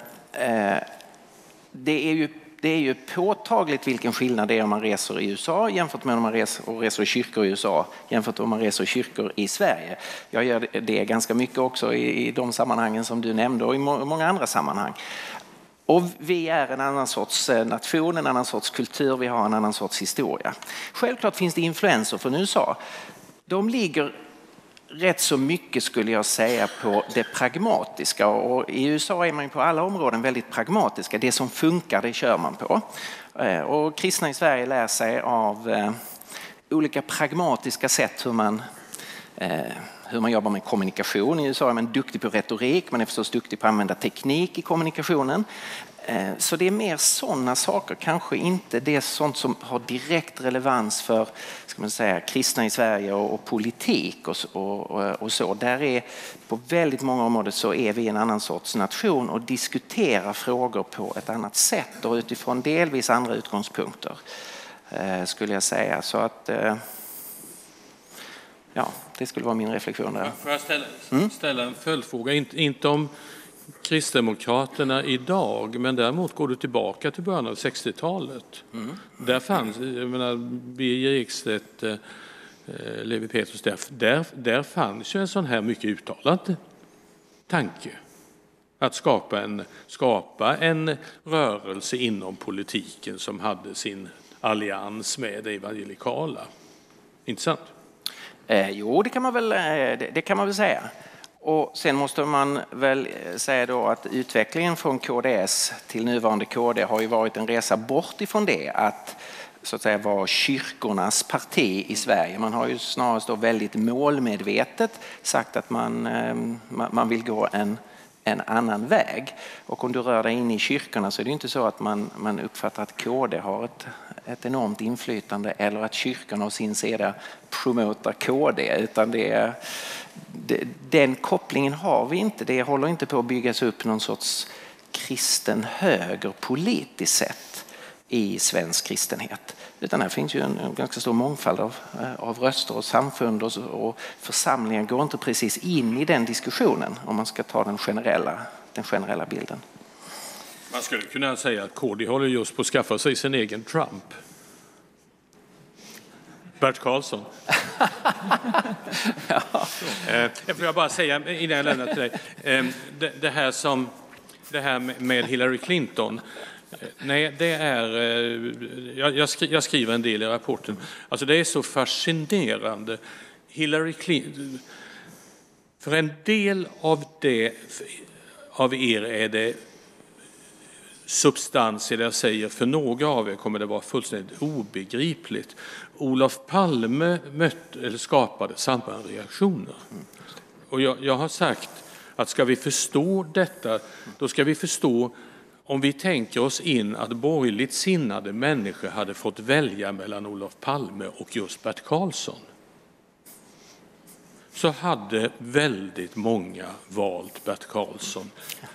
det är ju påtagligt vilken skillnad det är om man reser i USA jämfört med om man reser i kyrkor i USA jämfört med om man reser i kyrkor i Sverige. Jag gör det ganska mycket också i de sammanhangen som du nämnde och i många andra sammanhang. Och vi är en annan sorts nation, en annan sorts kultur, vi har en annan sorts historia. Självklart finns det influenser från USA. De ligger rätt så mycket, skulle jag säga, på det pragmatiska, och i USA är man på alla områden väldigt pragmatiska. Det som funkar, det kör man på. Och kristna i Sverige lär sig av olika pragmatiska sätt hur man jobbar med kommunikation. I USA är man duktig på retorik, man är förstås duktig på att använda teknik i kommunikationen. Så det är mer sådana saker, kanske inte det är sånt som har direkt relevans för, ska man säga, kristna i Sverige och politik och så. Där är på väldigt många områden så är vi en annan sorts nation och diskuterar frågor på ett annat sätt och utifrån delvis andra utgångspunkter, skulle jag säga. Så att ja, det skulle vara min reflektion där. Får jag ställa en följdfråga? Inte om Kristdemokraterna idag, men däremot går du tillbaka till början av 60-talet. Där fanns, jag menar, Birger Ekstedt, Levi Petrus, där fanns ju en sån här mycket uttalad tanke. Att skapa en rörelse inom politiken som hade sin allians med det evangelikala. Inte sant? Jo, det kan man väl säga. Och sen måste man väl säga då att utvecklingen från KDS till nuvarande KD har ju varit en resa bort ifrån det att så att säga vara kyrkornas parti i Sverige. Man har ju snarast då väldigt målmedvetet sagt att man vill gå en annan väg. Och om du rör dig in i kyrkorna så är det inte så att man uppfattar att KD har ett enormt inflytande eller att kyrkorna å sin sida promotar KD, utan den kopplingen har vi inte. Det håller inte på att byggas upp någon sorts kristen höger politiskt sett i svensk kristenhet. Utan här finns ju en ganska stor mångfald av röster och samfund och församlingar går inte precis in i den diskussionen om man ska ta den generella bilden. Man skulle kunna säga att KD håller just på att skaffa sig sin egen Trump. Bert Karlsson. Ja. Jag får bara säga innan jag lämnar till dig. Det här med Hillary Clinton. Nej, det är... Jag skriver en del i rapporten. Alltså det är så fascinerande. Hillary Clinton... För en del av er är det substanser jag säger. För några av er kommer det vara fullständigt obegripligt. Olof Palme skapade samma reaktioner. Och jag har sagt att ska vi förstå detta, då ska vi förstå om vi tänker oss in att borgerligt sinnade människor hade fått välja mellan Olof Palme och just Bert Karlsson. Så hade väldigt många valt Bert Karlsson.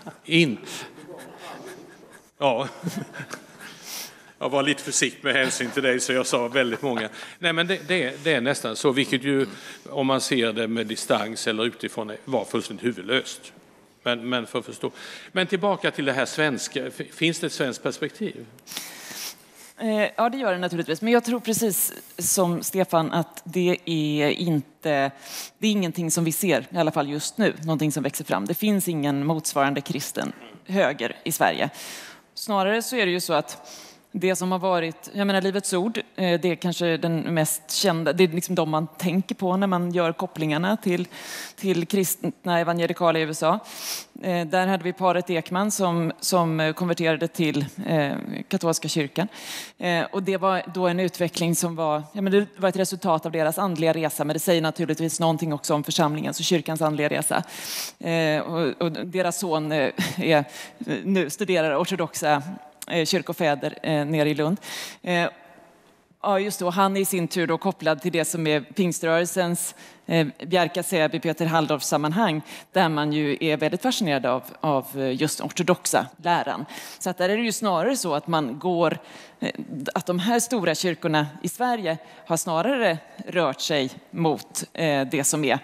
Ja, jag var lite försiktig med hänsyn till dig så jag sa väldigt många. Nej, men det är nästan så, vilket ju om man ser det med distans eller utifrån var fullständigt huvudlöst. Men för att förstå. Men tillbaka till det här svenska. Finns det ett svenskt perspektiv? Ja, det gör det naturligtvis. Men jag tror precis som Stefan att det är ingenting som vi ser, i alla fall just nu, någonting som växer fram. Det finns ingen motsvarande kristen höger i Sverige. Snarare så är det ju så att det som har varit, jag menar Livets ord, det är kanske den mest kända, det är liksom de man tänker på när man gör kopplingarna till kristna evangelikala i USA. Där hade vi paret Ekman som konverterade till katolska kyrkan. Och det var då en utveckling som det var ett resultat av deras andliga resa, men det säger naturligtvis någonting också om församlingens och kyrkans andliga resa. Och deras son nu studerar ortodoxa kyrkofäder nere i Lund. Ja, just då. Han är i sin tur då kopplad till det som är pingströrelsens Bjärka Säby, Peter Halldorfs sammanhang, där man ju är väldigt fascinerad av just ortodoxa läran. Så att där är det ju snarare så att att de här stora kyrkorna i Sverige har snarare rört sig mot det som är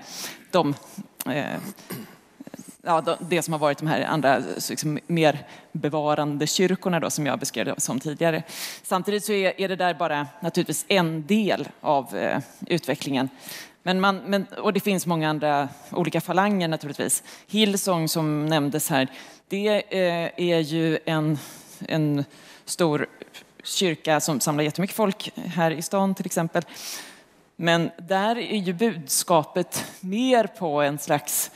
det som har varit de här andra liksom, mer bevarande kyrkorna då, som jag beskrev det som tidigare. Samtidigt så är det där bara naturligtvis en del av utvecklingen. Och det finns många andra olika falanger naturligtvis. Hillsong som nämndes här, det är ju en stor kyrka som samlar jättemycket folk här i stan till exempel. Men där är ju budskapet mer på en slags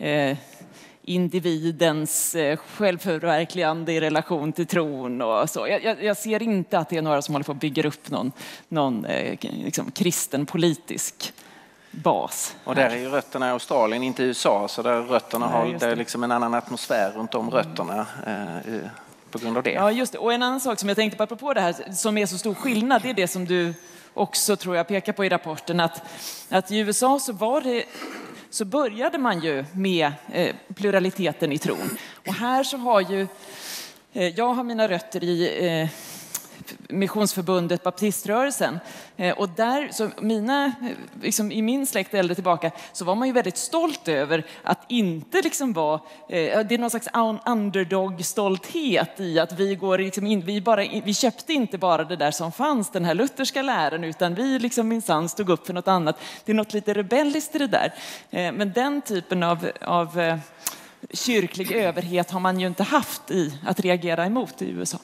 individens självförverkligande i relation till tron och så. Jag ser inte att det är några som håller på att bygga upp någon liksom, kristen politisk bas. Och där är ju rötterna i Australien, inte USA, så där rötterna har liksom en annan atmosfär runt om rötterna på grund av det. Ja, just det. Och en annan sak som jag tänkte på apropå det här, som är så stor skillnad, det är det som du också tror jag pekar på i rapporten, att i USA så började man ju med pluraliteten i tron. Och här så har ju, jag har mina rötter i Missionsförbundet Baptiströrelsen. Och där, så liksom i min släkt äldre tillbaka, så var man ju väldigt stolt över att inte liksom vara, det är någon slags underdog-stolthet i att vi går liksom in, vi köpte inte bara det där som fanns, den här lutherska läran, utan vi liksom minsann stod upp för något annat. Det är något lite rebelliskt i det där. Men den typen av kyrklig överhet har man ju inte haft i att reagera emot i USA.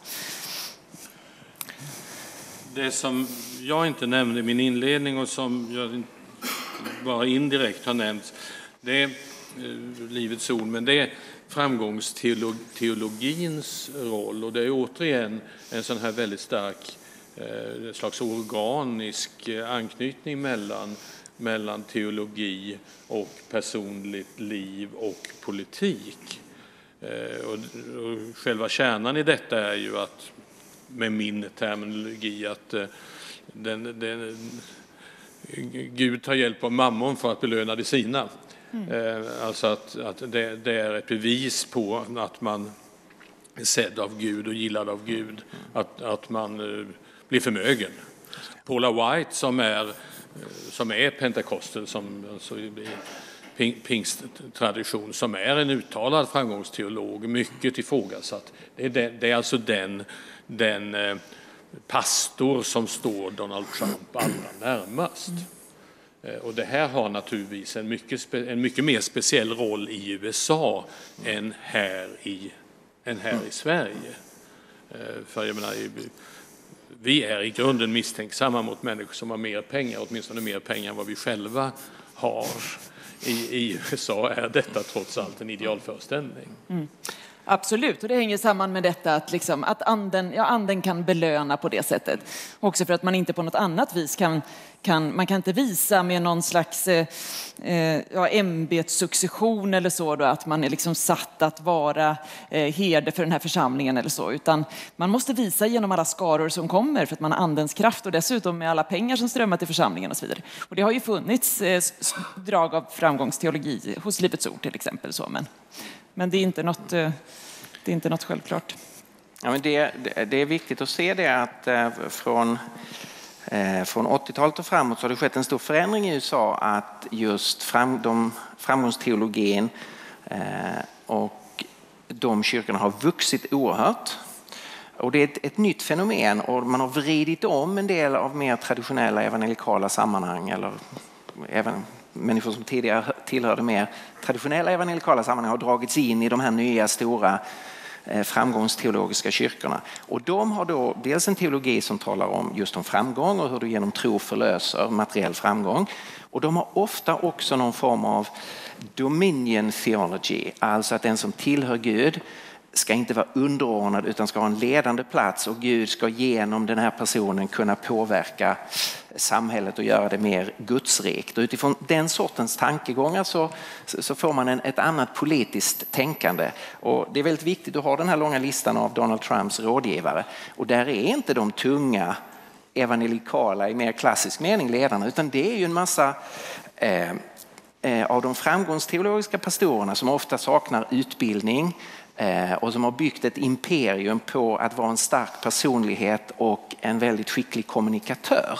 Det som jag inte nämnde i min inledning och som jag bara indirekt har nämnt, det är Livets ord, men det är framgångsteologins roll, och det är återigen en sån här väldigt stark slags organisk anknytning mellan teologi och personligt liv och politik. Och själva kärnan i detta är ju att, med min terminologi, att Gud tar hjälp av mammon för att belöna de sina. Alltså att det är ett bevis på att man är sedd av Gud och gillad av Gud, att man blir förmögen. Paula White som är pentekostel, alltså pingsttradition, som är en uttalad framgångsteolog, mycket ifrågasatt. Det är alltså den pastor som står Donald Trump allra närmast. Och det här har naturligtvis en mycket mer speciell roll i USA än här i Sverige. För jag menar, vi är i grunden misstänksamma mot människor som har mer pengar, åtminstone mer pengar än vad vi själva har. I USA är detta trots allt en idealföreställning. Absolut, och det hänger samman med detta att anden kan belöna på det sättet. Också för att man inte på något annat vis man kan inte visa med någon slags ämbetssuccession eller så då, att man är liksom satt att vara herde för den här församlingen eller så, utan man måste visa genom alla skaror som kommer för att man har andens kraft, och dessutom med alla pengar som strömmar till församlingen och så vidare. Och det har ju funnits drag av framgångsteologi hos Livets ord till exempel så, men det är inte något självklart. Ja, men det är viktigt att se det att från 80-talet och framåt så har det skett en stor förändring i USA, att just framgångsteologin och de kyrkorna har vuxit oerhört. Och det är ett nytt fenomen, och man har vridit om en del av mer traditionella evangelikala sammanhang, eller även människor som tidigare tillhörde mer traditionella evangelikala sammanhang har dragits in i de här nya stora framgångsteologiska kyrkorna. Och de har då dels en teologi som talar om just om framgång och hur du genom tro förlöser materiell framgång. Och de har ofta också någon form av dominion theology, alltså att den som tillhör Gud ska inte vara underordnad utan ska ha en ledande plats, och Gud ska genom den här personen kunna påverka samhället och göra det mer gudsrikt. Och utifrån den sortens tankegångar så får man ett annat politiskt tänkande. Och det är väldigt viktigt att ha den här långa listan av Donald Trumps rådgivare. Och där är inte de tunga evangelikala i mer klassisk mening ledarna, utan det är ju en massa av de framgångsteologiska pastorerna som ofta saknar utbildning och som har byggt ett imperium på att vara en stark personlighet och en väldigt skicklig kommunikatör.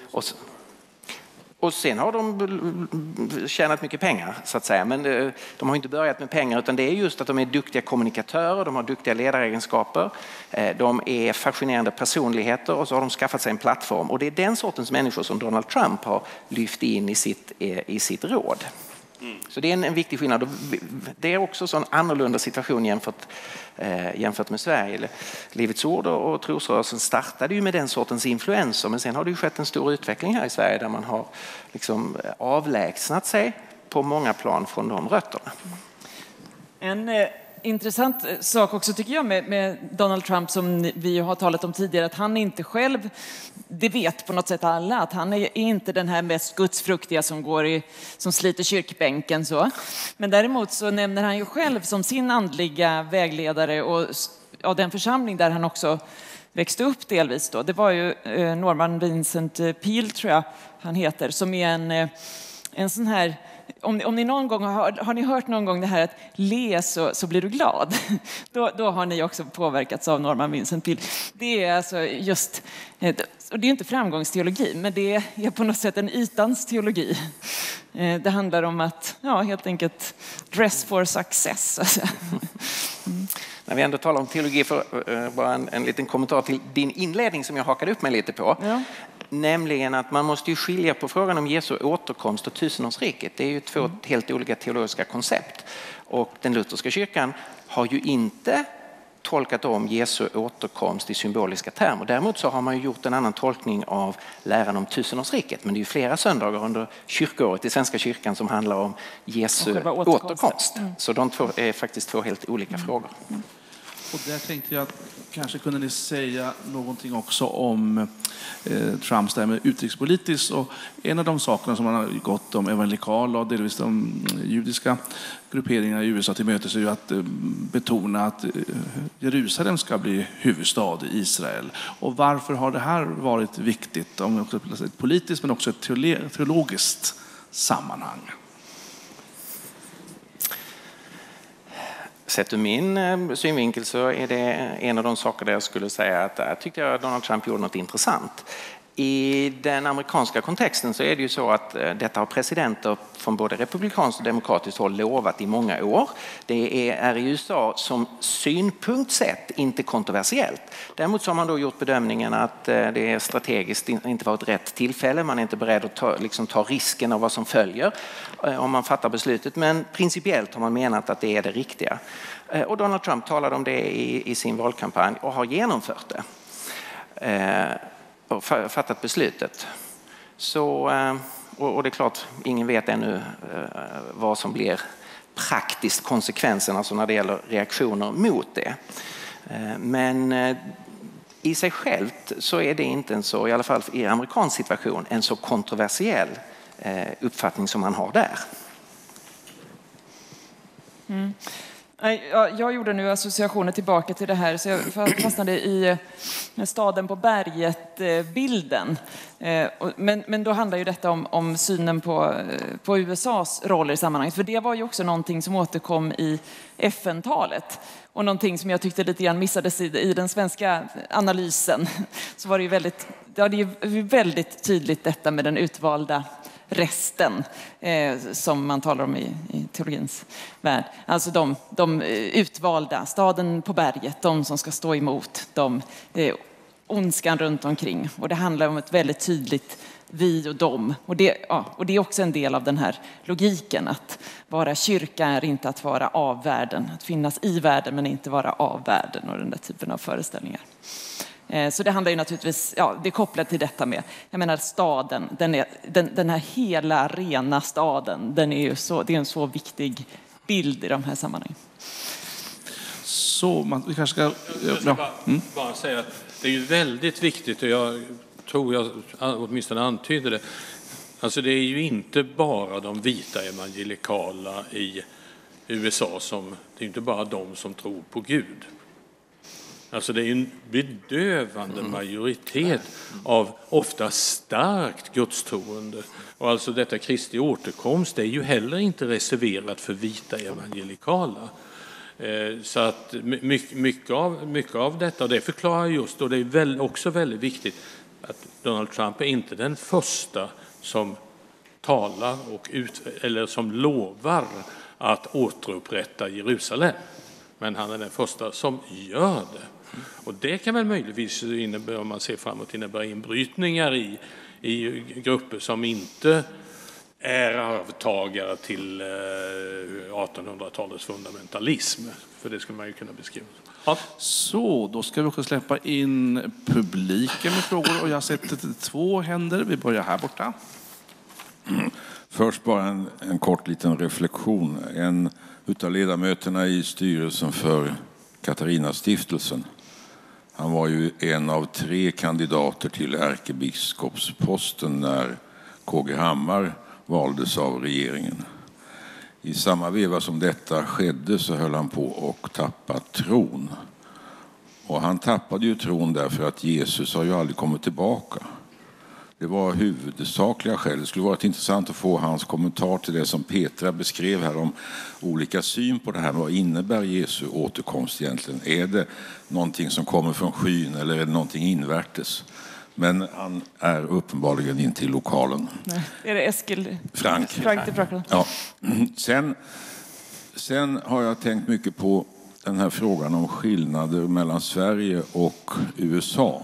Och sen har de tjänat mycket pengar så att säga, men de har inte börjat med pengar, utan det är just att de är duktiga kommunikatörer, de har duktiga ledaregenskaper, de är fascinerande personligheter, och så har de skaffat sig en plattform. Och det är den sortens människor som Donald Trump har lyft in i sitt råd. Så det är en viktig skillnad. Det är också en annorlunda situation jämfört med Sverige. Livets ord och trosrörelsen startade ju med den sortens influenser, men sen har det ju skett en stor utveckling här i Sverige där man har liksom avlägsnat sig på många plan från de rötterna. En intressant sak också tycker jag med Donald Trump, som vi har talat om tidigare, att han inte själv, det vet på något sätt alla, att han är inte den här mest gudsfruktiga som sliter kyrkbänken så. Men däremot så nämner han ju själv som sin andliga vägledare och den församling där han också växte upp delvis då. Det var ju Norman Vincent Peale tror jag han heter, som är en sån här, om ni någon gång har ni hört någon gång det här att le så blir du glad. Då har ni också påverkats av Norman Vincent Peale. Det är alltså just, och det är inte framgångsteologi, men det är på något sätt en ytans teologi. Det handlar om att helt enkelt dress for success. Alltså. När vi ändå talar om teologi, för bara en liten kommentar till din inledning som jag hakade upp mig lite på. Ja. Nämligen att man måste ju skilja på frågan om Jesu återkomst och tusenårsriket. Det är ju två helt olika teologiska koncept. Och den lutherska kyrkan har ju inte tolkat om Jesu återkomst i symboliska termer. Däremot så har man ju gjort en annan tolkning av läran om tusenårsriket. Men det är ju flera söndagar under kyrkoåret i Svenska kyrkan som handlar om Jesu återkomst. Så de två är faktiskt två helt olika frågor. Och där tänkte jag att kanske kunde ni säga någonting också om Trumps där med utrikespolitiskt. Och en av de sakerna som man har gått de evangelikala och delvis de judiska grupperingarna i USA till mötes är ju att betona att Jerusalem ska bli huvudstad i Israel. Och varför har det här varit viktigt, om också ett politiskt men också ett teologiskt sammanhang? Sett ur min synvinkel så är det en av de saker där jag skulle säga att jag tyckte att Donald Trump gjorde något intressant. I den amerikanska kontexten så är det ju så att detta har presidenter från både republikanskt och demokratiskt håll lovat i många år. Det är i USA som synpunkt sett inte kontroversiellt. Däremot så har man då gjort bedömningen att det är strategiskt inte varit rätt tillfälle. Man är inte beredd att ta risken av vad som följer om man fattar beslutet. Men principiellt har man menat att det är det riktiga. Och Donald Trump talade om det i sin valkampanj och har genomfört det. Och fattat beslutet. Och det är klart, ingen vet ännu vad som blir praktiskt konsekvenserna alltså när det gäller reaktioner mot det. Men i sig självt så är det inte en så, i alla fall i amerikansk situation, en så kontroversiell uppfattning som man har där. Mm. Jag gjorde nu associationer tillbaka till det här, så jag fastnade i staden på berget-bilden. Men då handlar ju detta om synen på USAs roll i sammanhanget. För det var ju också någonting som återkom i FN-talet. Och någonting som jag tyckte lite grann missades i den svenska analysen. Så var det ju väldigt tydligt detta med den utvalda resten som man talar om i teologins värld. Alltså de utvalda, staden på berget, de som ska stå emot ondskan runt omkring. Och det handlar om ett väldigt tydligt vi och dem. Och det är också en del av den här logiken, att vara kyrka är inte att vara av världen, att finnas i världen men inte vara av världen och den där typen av föreställningar. Så det handlar ju naturligtvis, det är kopplat till detta med, jag menar staden, den här hela rena staden, det är en så viktig bild i de här sammanhangen. Så vi kanske ska... Jag ska bara säga att det är ju väldigt viktigt, och jag tror jag åtminstone antyder det. Alltså det är ju inte bara de vita evangelikala i USA det är inte bara de som tror på Gud. Alltså det är en bedövande majoritet av ofta starkt gudstroende. Och alltså detta Kristi återkomst är ju heller inte reserverat för vita evangelikala. Så att mycket av detta, och det förklarar just, och det är också väldigt viktigt, att Donald Trump är inte den första som talar eller som lovar att återupprätta Jerusalem. Men han är den första som gör det. Och det kan väl möjligtvis innebära, om man ser framåt, innebära inbrytningar i grupper som inte är arvtagare till 1800-talets fundamentalism. För det skulle man ju kunna beskriva. Ja. Så, då ska vi också släppa in publiken med frågor. Och jag har sett 2 händer. Vi börjar här borta. Först bara en kort liten reflektion. En utav ledamöterna i styrelsen för Katarinastiftelsen, han var ju en av 3 kandidater till ärkebiskopsposten när KG Hammar valdes av regeringen. I samma veva som detta skedde så höll han på att tappa tron. Och han tappade ju tron därför att Jesus har ju aldrig kommit tillbaka. Det var huvudsakliga skäl. Det skulle vara intressant att få hans kommentar till det som Petra beskrev här om olika syn på det här. Vad innebär Jesu återkomst egentligen? Är det någonting som kommer från skyn eller är det någonting invärtes? Men han är uppenbarligen inte i lokalen. Nej. Är det Eskil? Frank det pratar. Ja. Sen har jag tänkt mycket på den här frågan om skillnader mellan Sverige och USA.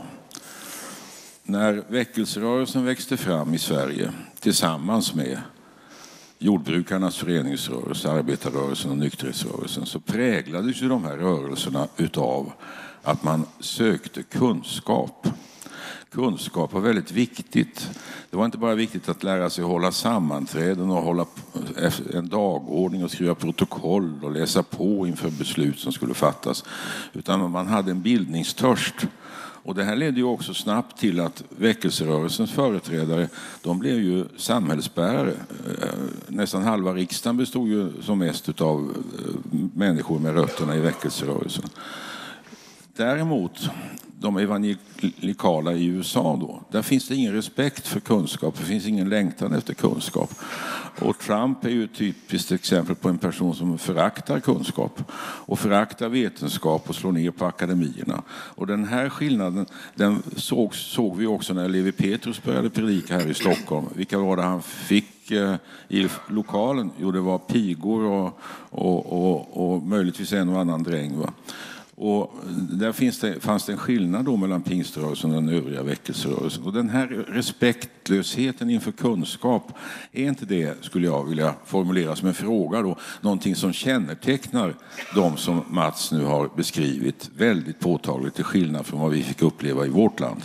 När väckelserörelsen växte fram i Sverige tillsammans med jordbrukarnas föreningsrörelse, arbetarrörelsen och nykterhetsrörelsen, så präglades ju de här rörelserna utav att man sökte kunskap. Kunskap var väldigt viktigt. Det var inte bara viktigt att lära sig hålla sammanträden och hålla en dagordning och skriva protokoll och läsa på inför beslut som skulle fattas, utan man hade en bildningstörst. Och det här ledde ju också snabbt till att väckelserörelsens företrädare, de blev ju samhällsbärare. Nästan halva riksdagen bestod ju som mest av människor med rötterna i väckelserörelsen. Däremot, de evangelikala i USA då, där finns det ingen respekt för kunskap, det finns ingen längtan efter kunskap. Och Trump är ju ett typiskt exempel på en person som föraktar kunskap och föraktar vetenskap och slår ner på akademierna. Och den här skillnaden, den såg vi också när Levi Petrus började predika här i Stockholm. Vilka var det han fick i lokalen? Jo, det var pigor och möjligtvis en och annan dräng, va? Och där fanns det en skillnad då mellan pingströrelsen och den övriga väckelserörelsen. Och den här respektlösheten inför kunskap, är inte det, skulle jag vilja formulera som en fråga då, någonting som kännetecknar de som Mats nu har beskrivit väldigt påtagligt, till skillnad från vad vi fick uppleva i vårt land?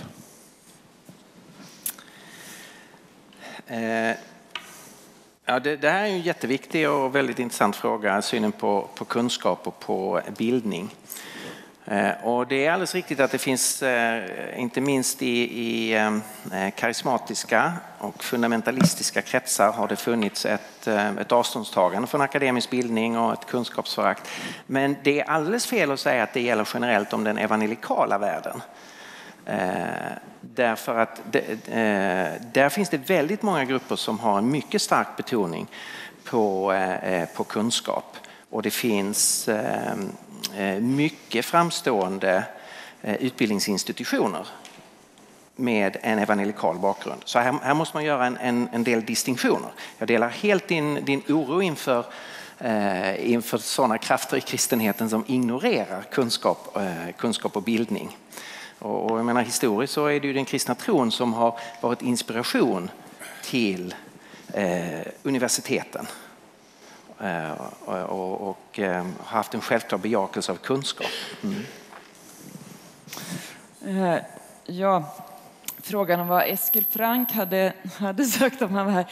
Ja, det här är en jätteviktig och väldigt intressant fråga, synen på kunskap och på bildning. Och det är alldeles riktigt att det finns, inte minst i karismatiska och fundamentalistiska kretsar har det funnits ett avståndstagande från akademisk bildning och ett kunskapsförakt. Men det är alldeles fel att säga att det gäller generellt om den evangelikala världen. Därför att där finns det väldigt många grupper som har en mycket stark betoning på kunskap. Och det finns mycket framstående utbildningsinstitutioner med en evangelikal bakgrund. Så här måste man göra en del distinktioner. Jag delar helt din oro inför sådana krafter i kristenheten som ignorerar kunskap och bildning. Och jag menar, historiskt så är det ju den kristna tron som har varit inspiration till universiteten. Och haft en självklar bejakelse av kunskap. Ja, frågan om vad Eskil Frank hade sagt om han var här.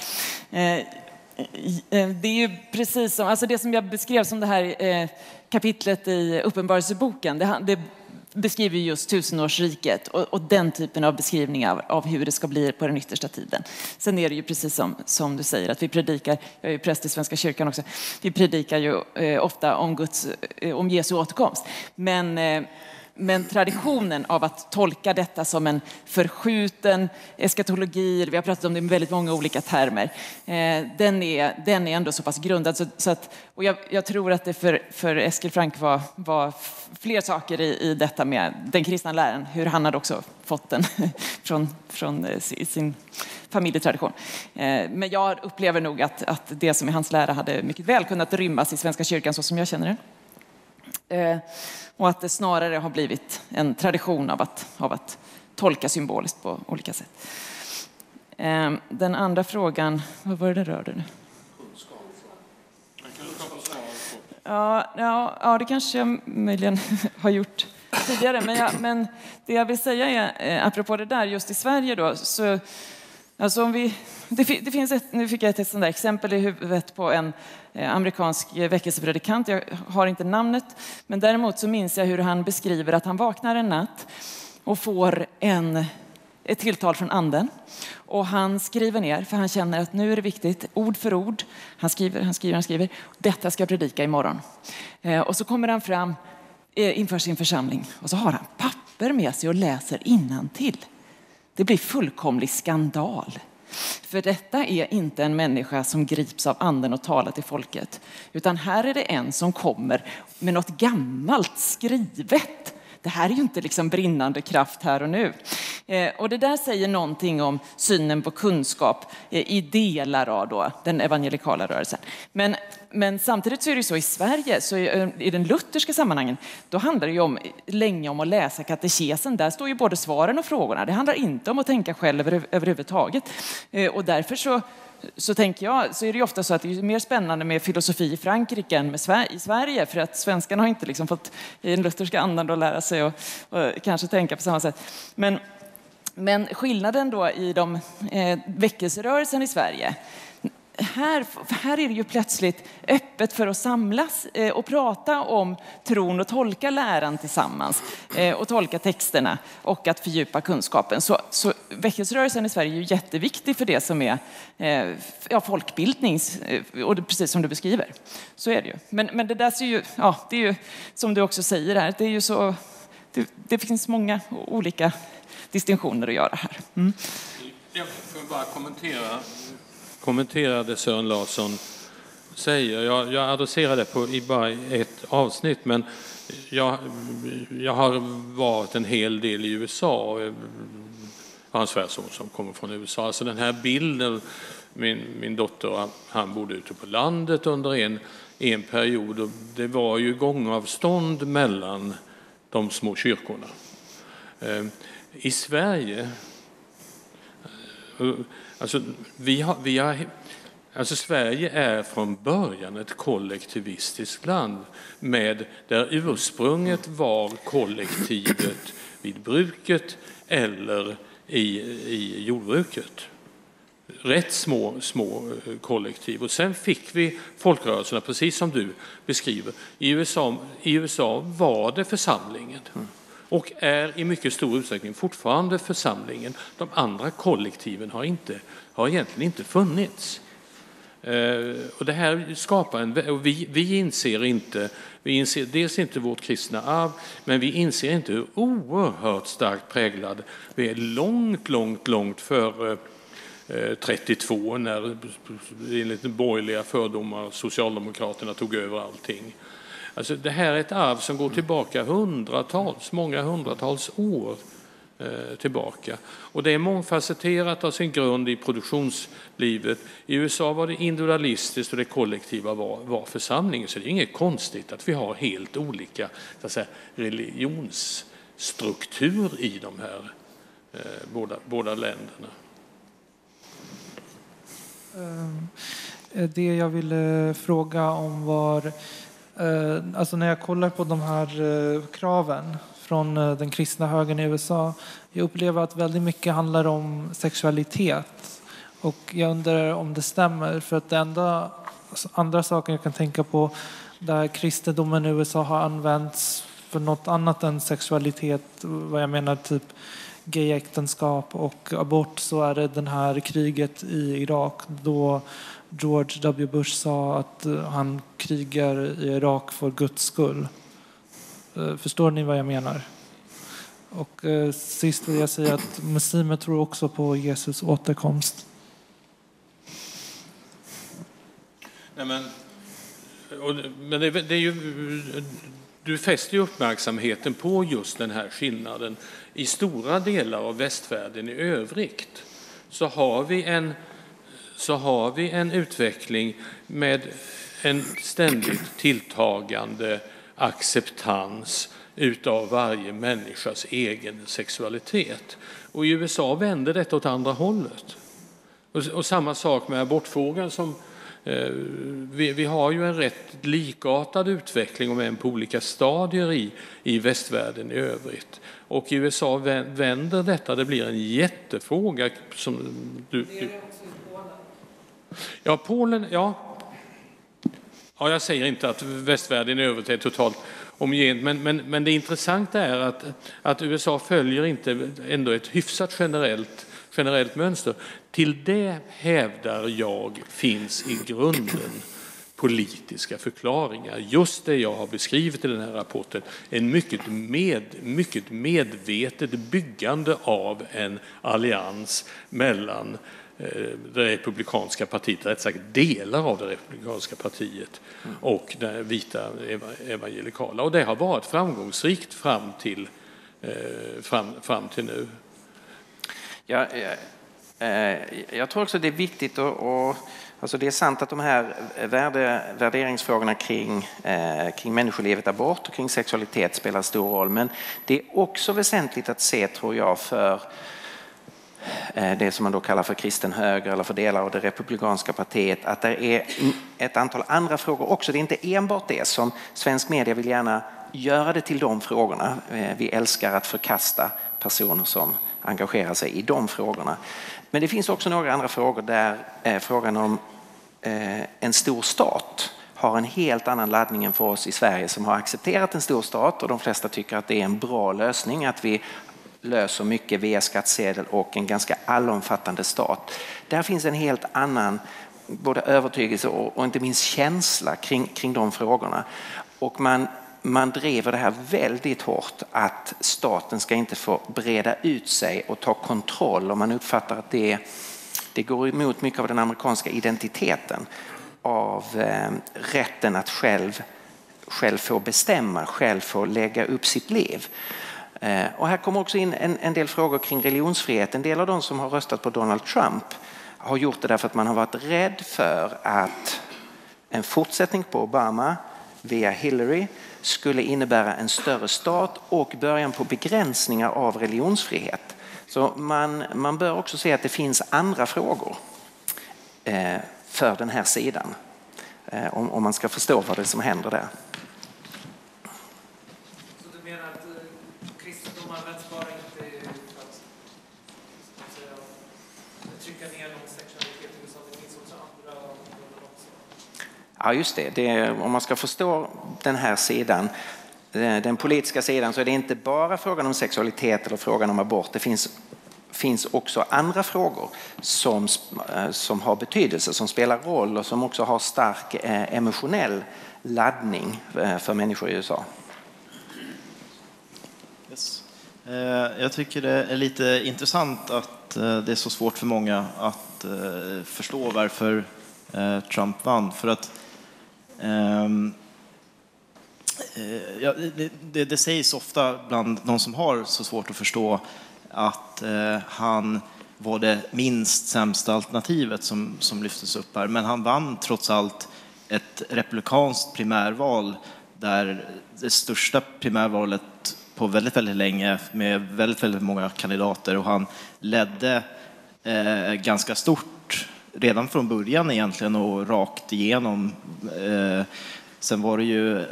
Det är ju precis som, alltså det som jag beskrev som det här kapitlet i Uppenbarelseboken, det beskriver just tusenårsriket och den typen av beskrivningar av hur det ska bli på den yttersta tiden. Sen är det ju precis som du säger att vi predikar, jag är ju präst i Svenska kyrkan också, vi predikar ju ofta om Jesu återkomst. Men traditionen av att tolka detta som en förskjuten eskatologi, vi har pratat om det med väldigt många olika termer, den är ändå så pass grundad. Så att, och jag tror att det för Eskil Frank var fler saker i detta med den kristna läran, hur han hade också fått den från sin familjetradition. Men jag upplever nog att det som är hans lära hade mycket väl kunnat rymmas i Svenska kyrkan så som jag känner det. Och att det snarare har blivit en tradition av att tolka symboliskt på olika sätt. Den andra frågan, vad var det rörde nu? Ja, det kanske jag möjligen har gjort tidigare. Men det jag vill säga är, apropå det där, just i Sverige då, så alltså om det finns nu fick jag ett sånt där exempel i huvudet på en amerikansk väckelsepredikant. Jag har inte namnet, men däremot så minns jag hur han beskriver att han vaknar en natt och får ett tilltal från anden. Och han skriver ner, för han känner att nu är det viktigt, ord för ord. Han skriver. Detta ska jag predika imorgon. Och så kommer han fram inför sin församling och så har han papper med sig och läser innantill. Det blir fullkomlig skandal. För detta är inte en människa som grips av anden och talar till folket. Utan här är det en som kommer med något gammalt skrivet. Det här är ju inte liksom brinnande kraft här och nu. Och det där säger någonting om synen på kunskap i delar av då, den evangelikala rörelsen. Men Men samtidigt så är det så i Sverige, så i den lutherska sammanhangen, då handlar det ju länge om att läsa katekesen. Där står ju både svaren och frågorna. Det handlar inte om att tänka själv överhuvudtaget. Och därför så tänker jag, så är det ju ofta så att det är mer spännande med filosofi i Frankrike än i Sverige, för att svenskarna har inte liksom fått i den lutherska andan att lära sig och kanske tänka på samma sätt. Men skillnaden då i väckelserörelsen i Sverige, här är det ju plötsligt öppet för att samlas och prata om tron och tolka läran tillsammans och tolka texterna och att fördjupa kunskapen. Så väckelserörelsen i Sverige är ju jätteviktig för det som är folkbildning, och det, precis som du beskriver. Så är det ju. Men det där ser ju, det är ju som du också säger här, det är ju så, det finns många olika distinktioner att göra här. Mm. Jag får bara kommentera det Sören Larsson säger. Jag adresserar det i bara ett avsnitt, men jag har varit en hel del i USA. Jag har en svärson som kommer från USA. Alltså den här bilden, min dotter, han bodde ute på landet under en period, och det var ju gångavstånd mellan de små kyrkorna. I Sverige, Sverige är från början ett kollektivistiskt land, där ursprunget var kollektivet vid bruket eller i jordbruket. Rätt små kollektiv. Och sen fick vi folkrörelserna, precis som du beskriver. I USA var det församlingen. Och är i mycket stor utsträckning fortfarande församlingen. De andra kollektiven har egentligen inte funnits. Och det här skapar och vi inser dels inte vårt kristna arv, men vi inser inte hur oerhört starkt präglad vi är långt före 32, när enligt borgerliga fördomar Socialdemokraterna tog över allting. Alltså det här är ett arv som går tillbaka många hundratals år tillbaka. Och det är mångfacetterat av sin grund i produktionslivet. I USA var det individualistiskt och det kollektiva var församlingen. Så det är inget konstigt att vi har helt olika, så att säga, religionsstruktur i de här båda länderna. Det jag ville fråga om var, alltså när jag kollar på de här kraven från den kristna högern i USA, jag upplever att väldigt mycket handlar om sexualitet, och jag undrar om det stämmer, för att det enda andra saker jag kan tänka på där kristendomen i USA har använts för något annat än sexualitet, vad jag menar typ gayäktenskap och abort, så är det den här kriget i Irak då George W. Bush sa att han krigar i Irak för Guds skull. Förstår ni vad jag menar? Och sist vill jag säga att muslimer tror också på Jesus återkomst. Nej, men det är ju, du fäster ju uppmärksamheten på just den här skillnaden. I stora delar av västvärlden i övrigt så har vi en utveckling med en ständigt tilltagande acceptans utav varje människas egen sexualitet. Och i USA vänder detta åt andra hållet. Och samma sak med abortfrågan. Vi har ju en rätt likartad utveckling, om än på olika stadier i västvärlden i övrigt. Och i USA vänder detta, det blir en jättefråga. Som du. Ja, Polen, ja. Ja, jag säger inte att västvärlden i övrigt är totalt omgiven, men det intressanta är att USA följer inte ändå ett hyfsat generellt mönster. Till det hävdar jag finns i grunden politiska förklaringar. Just det jag har beskrivit i den här rapporten, en mycket medvetet byggande av en allians mellan det republikanska partiet, rätt sagt delar av det republikanska partiet, och det vita evangelikala. Och det har varit framgångsrikt fram till nu. Jag tror också det är viktigt att Alltså det är sant att de här värderingsfrågorna kring människolivet, abort och kring sexualitet spelar stor roll. Men det är också väsentligt att se, tror jag, för det som man då kallar för kristen höger eller för delar av det republikanska partiet, att det är ett antal andra frågor också. Det är inte enbart det som svensk media vill gärna göra det till de frågorna. Vi älskar att förkasta personer som engagerar sig i de frågorna. Men det finns också några andra frågor där frågan om en stor stat har en helt annan laddning än för oss i Sverige som har accepterat en stor stat, och de flesta tycker att det är en bra lösning att vi löser mycket via skattsedel och en ganska allomfattande stat. Där finns en helt annan både övertygelse och inte minst känsla kring de frågorna. Och man driver det här väldigt hårt, att staten ska inte få breda ut sig och ta kontroll, och man uppfattar att det går emot mycket av den amerikanska identiteten av rätten att själv få bestämma, själv få lägga upp sitt liv. Och här kommer också in en del frågor kring religionsfrihet. En del av de som har röstat på Donald Trump har gjort det därför att man har varit rädd för att en fortsättning på Obama via Hillary skulle innebära en större stat och början på begränsningar av religionsfrihet. Så man bör också se att det finns andra frågor för den här sidan om man ska förstå vad det är som händer där. Så du menar att kristendom används bara inte för att trycka ner någon sexualitet, utan det finns också andra områden också? Ja, just det. Om man ska förstå den här sidan, den politiska sidan, så är det inte bara frågan om sexualitet eller frågan om abort. Det finns också andra frågor som har betydelse, som spelar roll och som också har stark emotionell laddning för människor i USA. Yes. Jag tycker det är lite intressant att det är så svårt för många att förstå varför Trump vann. För att det sägs ofta bland de som har så svårt att förstå att han var det minst sämsta alternativet som lyftes upp här. Men han vann trots allt ett republikanskt primärval, där det största primärvalet på väldigt, väldigt länge med väldigt, väldigt många kandidater, och han ledde ganska stort redan från början egentligen och rakt igenom. Sen var det ju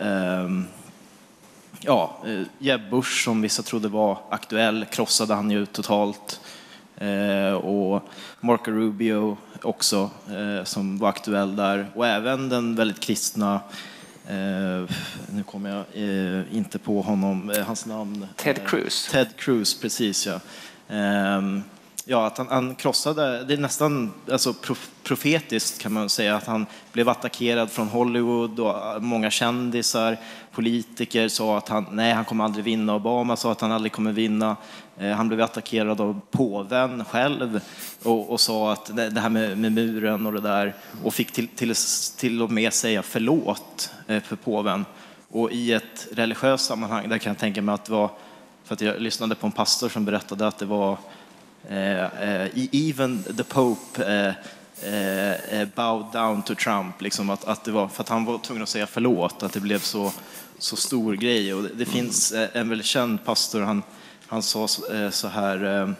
Jeb Bush, som vissa trodde var aktuell, krossade han ju totalt, och Marco Rubio också som var aktuell där, och även den väldigt kristna, nu kommer jag inte på hans namn. Ted Cruz. Ted Cruz, precis, ja. Ja, att han krossade, det är nästan alltså profetiskt kan man säga, att han blev attackerad från Hollywood, och många kändisar, politiker sa att han kommer aldrig vinna. Obama sa att han aldrig kommer vinna. Han blev attackerad av påven själv och sa att det här med muren och det där, och fick till och med säga förlåt för påven. Och i ett religiöst sammanhang, där kan jag tänka mig att det var, för att jag lyssnade på en pastor som berättade att det var even the Pope bowed down to Trump, liksom att det var för att han var tvungen att säga förlåt, att det blev så stor grej. Och det finns en väldigt känd pastor, han sa så här,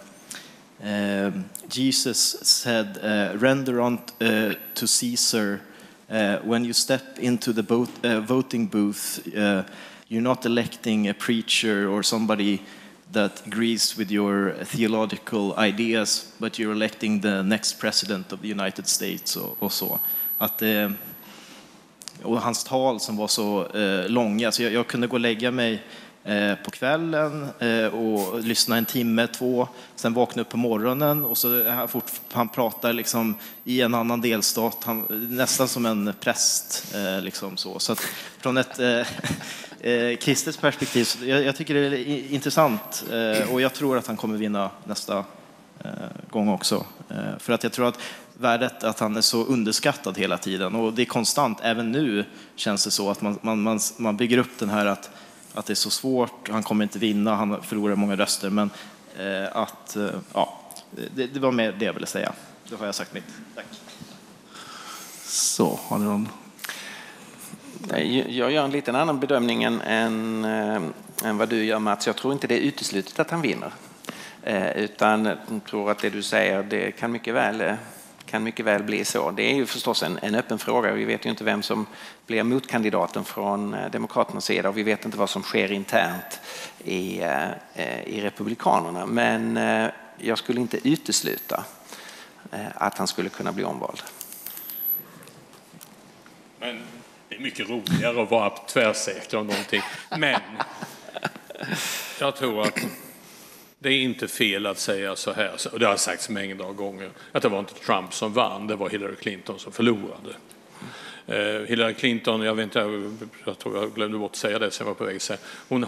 Jesus said, render on to Caesar, when you step into the voting booth, you're not electing a preacher or somebody that agrees with your theological ideas, but you're electing the next president of the United States och så. Och hans tal som var så långa, så jag kunde gå och lägga mig på kvällen och lyssna en timme, 2, sen vakna upp på morgonen, och så han pratar liksom i en annan delstat, nästan som en präst liksom så att från ett kristet perspektiv, jag tycker det är intressant, och jag tror att han kommer vinna nästa gång också, för att jag tror att värdet att han är så underskattad hela tiden, och det är konstant, även nu känns det så att man bygger upp den här att det är så svårt, han kommer inte vinna, han förlorar många röster, men det var mer det jag ville säga. Då har jag sagt mitt. Tack. Så, har ni någon? Jag gör en liten annan bedömning än vad du gör, Mats. Jag tror inte det är uteslutet att han vinner. Utan jag tror att det du säger, det kan mycket väl bli så. Det är ju förstås en öppen fråga. Vi vet ju inte vem som blir motkandidaten från Demokraternas sida, och vi vet inte vad som sker internt i Republikanerna. Men jag skulle inte utesluta att han skulle kunna bli omvald. Men det är mycket roligare att vara tvärsäker om någonting. Men jag tror att det är inte fel att säga så här, och det har sagts mängder av gånger, att det var inte Trump som vann, det var Hillary Clinton som förlorade. Hillary Clinton, jag tror jag glömde bort att säga det så jag var på väg att säga, hon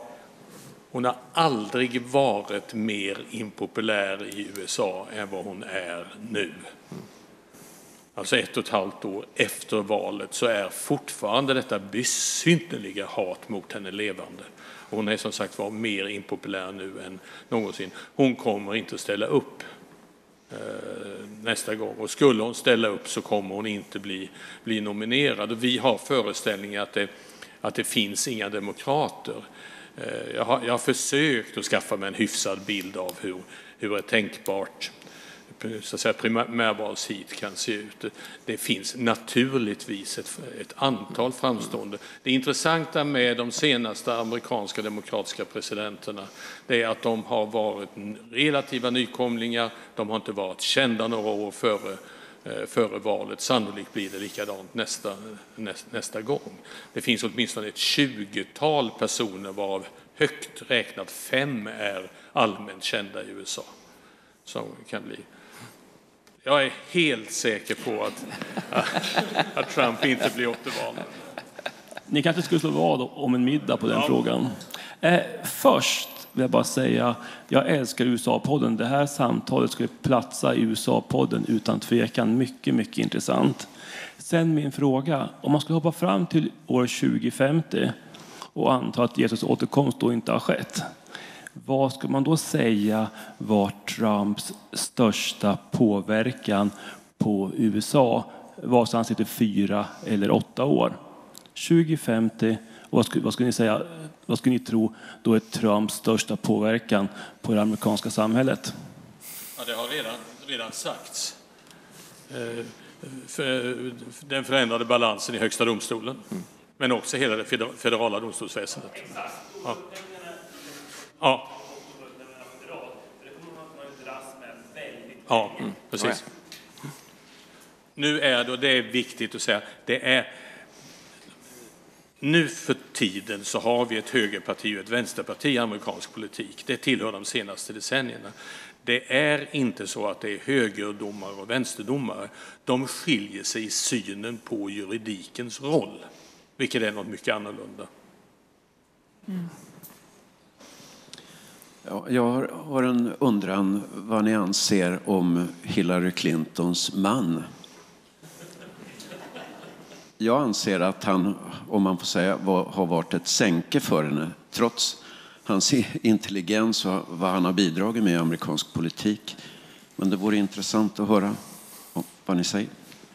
har aldrig varit mer impopulär i USA än vad hon är nu. Alltså 1,5 år efter valet så är fortfarande detta besynnerliga hat mot henne levande. Och hon är som sagt var mer impopulär nu än någonsin. Hon kommer inte att ställa upp nästa gång. Och skulle hon ställa upp så kommer hon inte bli nominerad. Och vi har föreställningen att det finns inga demokrater. Jag har försökt att skaffa mig en hyfsad bild av hur ett tänkbart så att säga, primärvalshit kan se ut. Det finns naturligtvis ett antal framstående. Det intressanta med de senaste amerikanska demokratiska presidenterna, det är att de har varit relativa nykomlingar. De har inte varit kända några år före valet. Sannolikt blir det likadant nästa gång. Det finns åtminstone ett 20-tal personer varav högt räknat 5 är allmänt kända i USA. Som kan bli. Jag är helt säker på att Trump inte blir återvald. Ni kanske skulle slå vad om en middag på den frågan. Först vill jag bara säga, jag älskar USA-podden. Det här samtalet skulle platsa i USA-podden utan tvekan. Mycket, mycket intressant. Sen min fråga, om man skulle hoppa fram till år 2050 och anta att Jesus återkomst då inte har skett. Vad ska man då säga var Trumps största påverkan på USA? Var så han sitter 4 eller 8 år? 2050, vad skulle ni säga? Vad skulle ni tro då är Trumps största påverkan på det amerikanska samhället? Ja, det har redan sagts. Den förändrade balansen i högsta domstolen. Men också hela det federala domstolsväsendet. Ja. Ja. Ja, precis. Nu är det är viktigt att säga, nu för tiden så har vi ett högerparti och ett vänsterparti i amerikansk politik. Det tillhör de senaste decennierna. Det är inte så att det är högerdomare och vänsterdomare. De skiljer sig i synen på juridikens roll, vilket är något mycket annorlunda. Ja, jag har en undran vad ni anser om Hillary Clintons man. Jag anser att han, om man får säga, har varit ett sänke för henne. Trots hans intelligens och vad han har bidragit med i amerikansk politik. Men det vore intressant att höra vad ni säger.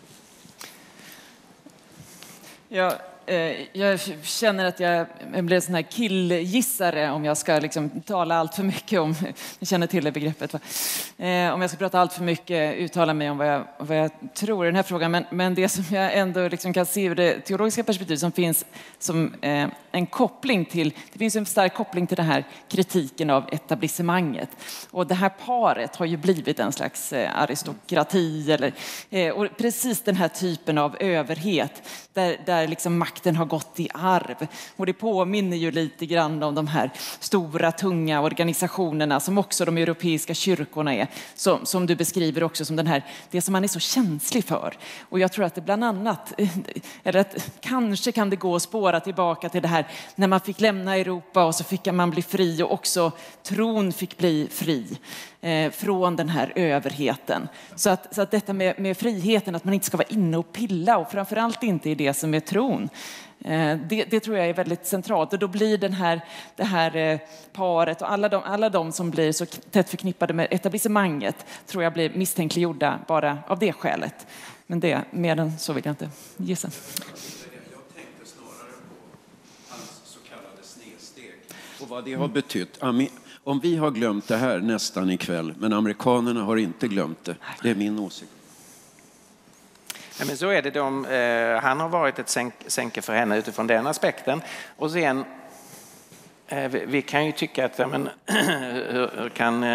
Ja, jag känner att jag blir en sån här killgissare om jag ska liksom tala allt för mycket om, jag känner till det begreppet, va? Om jag ska prata allt för mycket, uttala mig om vad jag tror i den här frågan. Men det som jag ändå liksom kan se ur det teologiska perspektivet som finns som en koppling till, det finns en stark koppling till den här kritiken av etablissemanget. Och det här paret har ju blivit en slags aristokrati eller, och precis den här typen av överhet där liksom makten har gått i arv. Och det påminner ju lite grann om de här stora, tunga organisationerna som också de europeiska kyrkorna är. Som du beskriver också som den här, det som man är så känslig för. Och jag tror att det bland annat, eller att kanske kan det gå att spåra tillbaka till det här när man fick lämna Europa och så fick man bli fri och också tron fick bli fri från den här överheten. Så att detta med friheten, att man inte ska vara inne och pilla och framförallt inte i det som är tron. Det tror jag är väldigt centralt och då blir det här paret och alla de som blir så tätt förknippade med etablissemanget tror jag blir misstänkliggjorda bara av det skälet. Men det, mer än så vill jag inte gissa. Jag tänkte snarare på hans så kallade snedsteg och vad det har betytt. Om vi har glömt det här nästan ikväll, men amerikanerna har inte glömt det. Det är min åsikt. Ja, men så är det. Han har varit ett sänke för henne utifrån den aspekten. Och sen, vi kan ju tycka att hur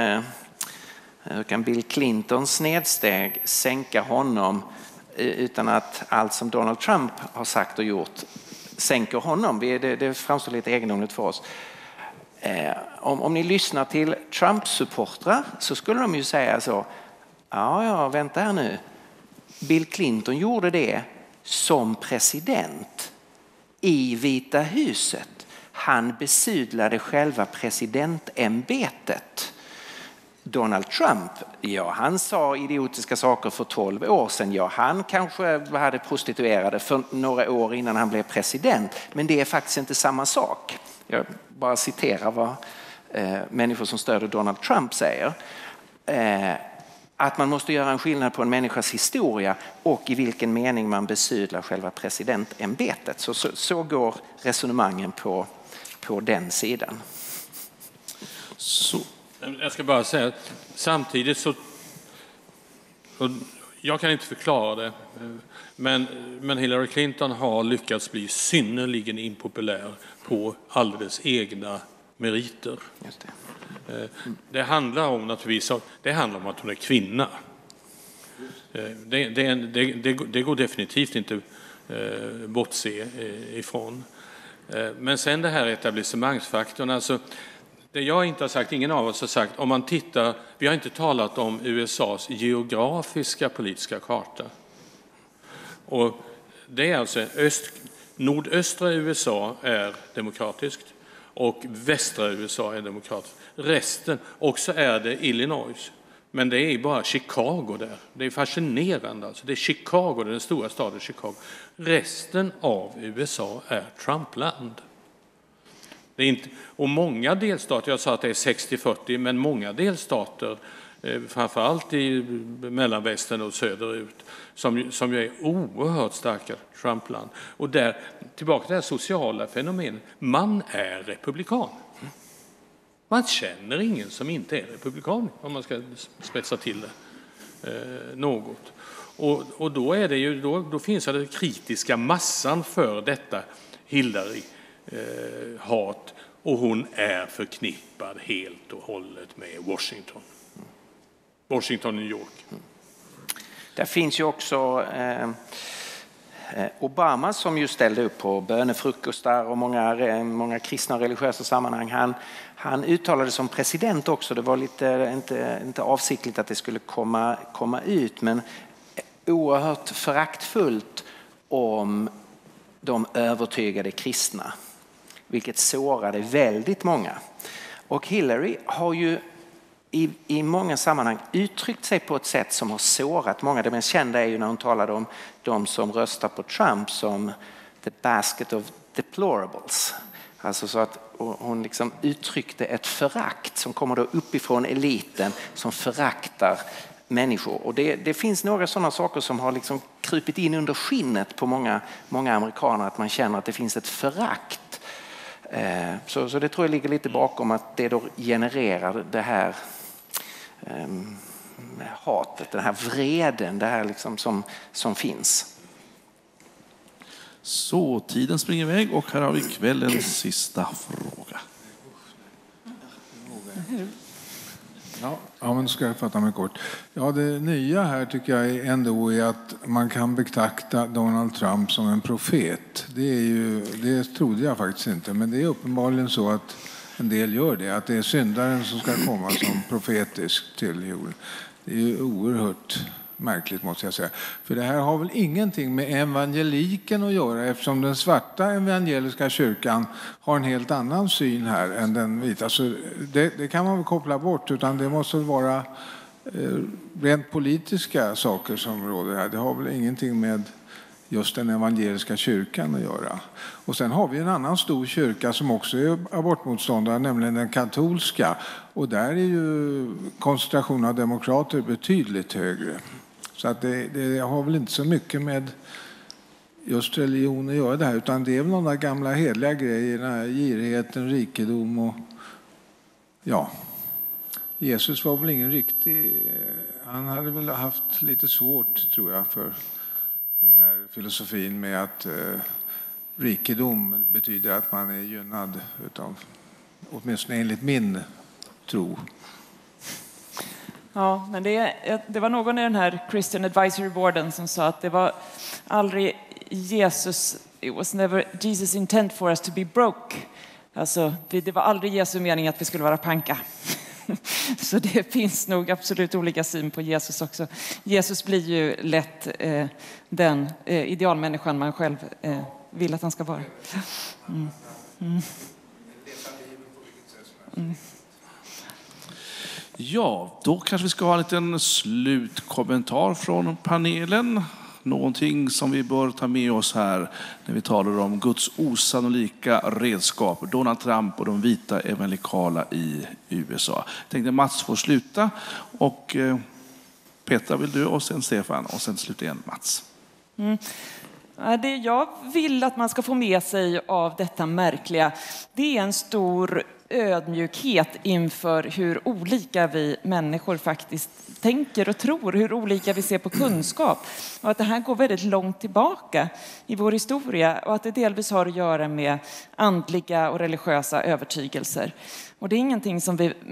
kan Bill Clintons snedsteg sänka honom utan att allt som Donald Trump har sagt och gjort sänker honom? Det framstår lite egendomligt för oss. Om ni lyssnar till Trump-supportrar så skulle de ju säga så: ja, vänta här nu. Bill Clinton gjorde det som president i Vita huset. Han besudlade själva presidentämbetet. Donald Trump, ja, han sa idiotiska saker för 12 år sedan. Ja, han kanske hade prostituerade för några år innan han blev president. Men det är faktiskt inte samma sak. Jag bara citerar vad människor som stöder Donald Trump säger. Att man måste göra en skillnad på en människas historia och i vilken mening man besudlar själva presidentämbetet. Så går resonemangen på den sidan. Så. Jag ska bara säga att samtidigt så, jag kan inte förklara det, men Hillary Clinton har lyckats bli synnerligen impopulär på alldeles egna meriter. Just det. Det handlar om naturligtvis, det handlar om att hon är kvinna. Det går definitivt inte bortse ifrån. Men sen det här etablissemangsfaktorn, alltså det jag inte har sagt, ingen av oss har sagt, om man tittar, vi har inte talat om USAs geografiska politiska karta. Och det är alltså nordöstra USA är demokratiskt och västra USA är demokratiskt. Resten, också är det Illinois. Men det är bara Chicago där. Det är fascinerande. Alltså. Det är Chicago, den stora staden Chicago. Resten av USA är Trumpland. Det är inte, och många delstater, jag sa att det är 60-40, men många delstater, framförallt i mellanvästern och söderut, som ju är oerhört starka Trumpland. Och där, tillbaka till det här sociala fenomenet, man är republikan. Man känner ingen som inte är republikan, om man ska spetsa till det något. Och då är det ju, då finns det kritiska massan för detta Hillary hat, och hon är förknippad helt och hållet med Washington, New York. Där finns ju också Obama som ju ställde upp på bönefrukostar och många kristna och religiösa sammanhang. Han uttalade som president också, det var lite inte avsiktligt att det skulle komma ut, men oerhört föraktfullt om de övertygade kristna, vilket sårade väldigt många. Och Hillary har ju i många sammanhang uttryckt sig på ett sätt som har sårat många. Det mest kända är ju när hon talade om de som röstar på Trump som the basket of deplorables. Alltså så att hon liksom uttryckte ett förakt som kommer då uppifrån eliten, som föraktar människor. Och det finns några sådana saker som har liksom krupit in under skinnet på många amerikaner, att man känner att det finns ett förakt. Så det tror jag ligger lite bakom att det då genererar det här hatet, den här vreden, det här liksom som finns. Så tiden springer iväg och här har vi kvällens sista fråga. Ja, men då ska jag fatta mig kort. Ja, det nya här tycker jag ändå är att man kan betrakta Donald Trump som en profet. Det trodde jag faktiskt inte, men det är uppenbarligen så att en del gör det. Att det är syndaren som ska komma som profetisk till jorden. Det är ju oerhört märkligt, måste jag säga. För det här har väl ingenting med evangeliken att göra, eftersom den svarta evangeliska kyrkan har en helt annan syn här än den vita. Så det kan man väl koppla bort, utan det måste vara rent politiska saker som råder här. Det har väl ingenting med just den evangeliska kyrkan att göra. Och sen har vi en annan stor kyrka som också är abortmotståndare, nämligen den katolska. Och där är ju koncentrationen av demokrater betydligt högre. Så att det har väl inte så mycket med just religion att göra det här, utan det är väl de där gamla hedliga grejerna, girigheten, rikedom och ja. Jesus var väl ingen riktig, han hade väl haft lite svårt tror jag för den här filosofin med att rikedom betyder att man är gynnad utav, åtminstone enligt min tro. Ja, men det var någon i den här Christian Advisory Boarden som sa att det var aldrig it was never Jesus' intent for us to be broke. Alltså, det var aldrig Jesu mening att vi skulle vara panka. Så det finns nog absolut olika syn på Jesus också. Jesus blir ju lätt den idealmänniskan man själv vill att han ska vara. Ja, då kanske vi ska ha en liten slutkommentar från panelen. Någonting som vi bör ta med oss här när vi talar om Guds osannolika redskap, Donald Trump och de vita evangelikala i USA. Jag tänkte Mats får sluta, och Petra vill du, och sen Stefan, och sen slutligen Mats. Det jag vill att man ska få med sig av detta märkliga, det är en stor ödmjukhet inför hur olika vi människor faktiskt tänker och tror, hur olika vi ser på kunskap, och att det här går väldigt långt tillbaka i vår historia, och att det delvis har att göra med andliga och religiösa övertygelser. Och det är ingenting som vi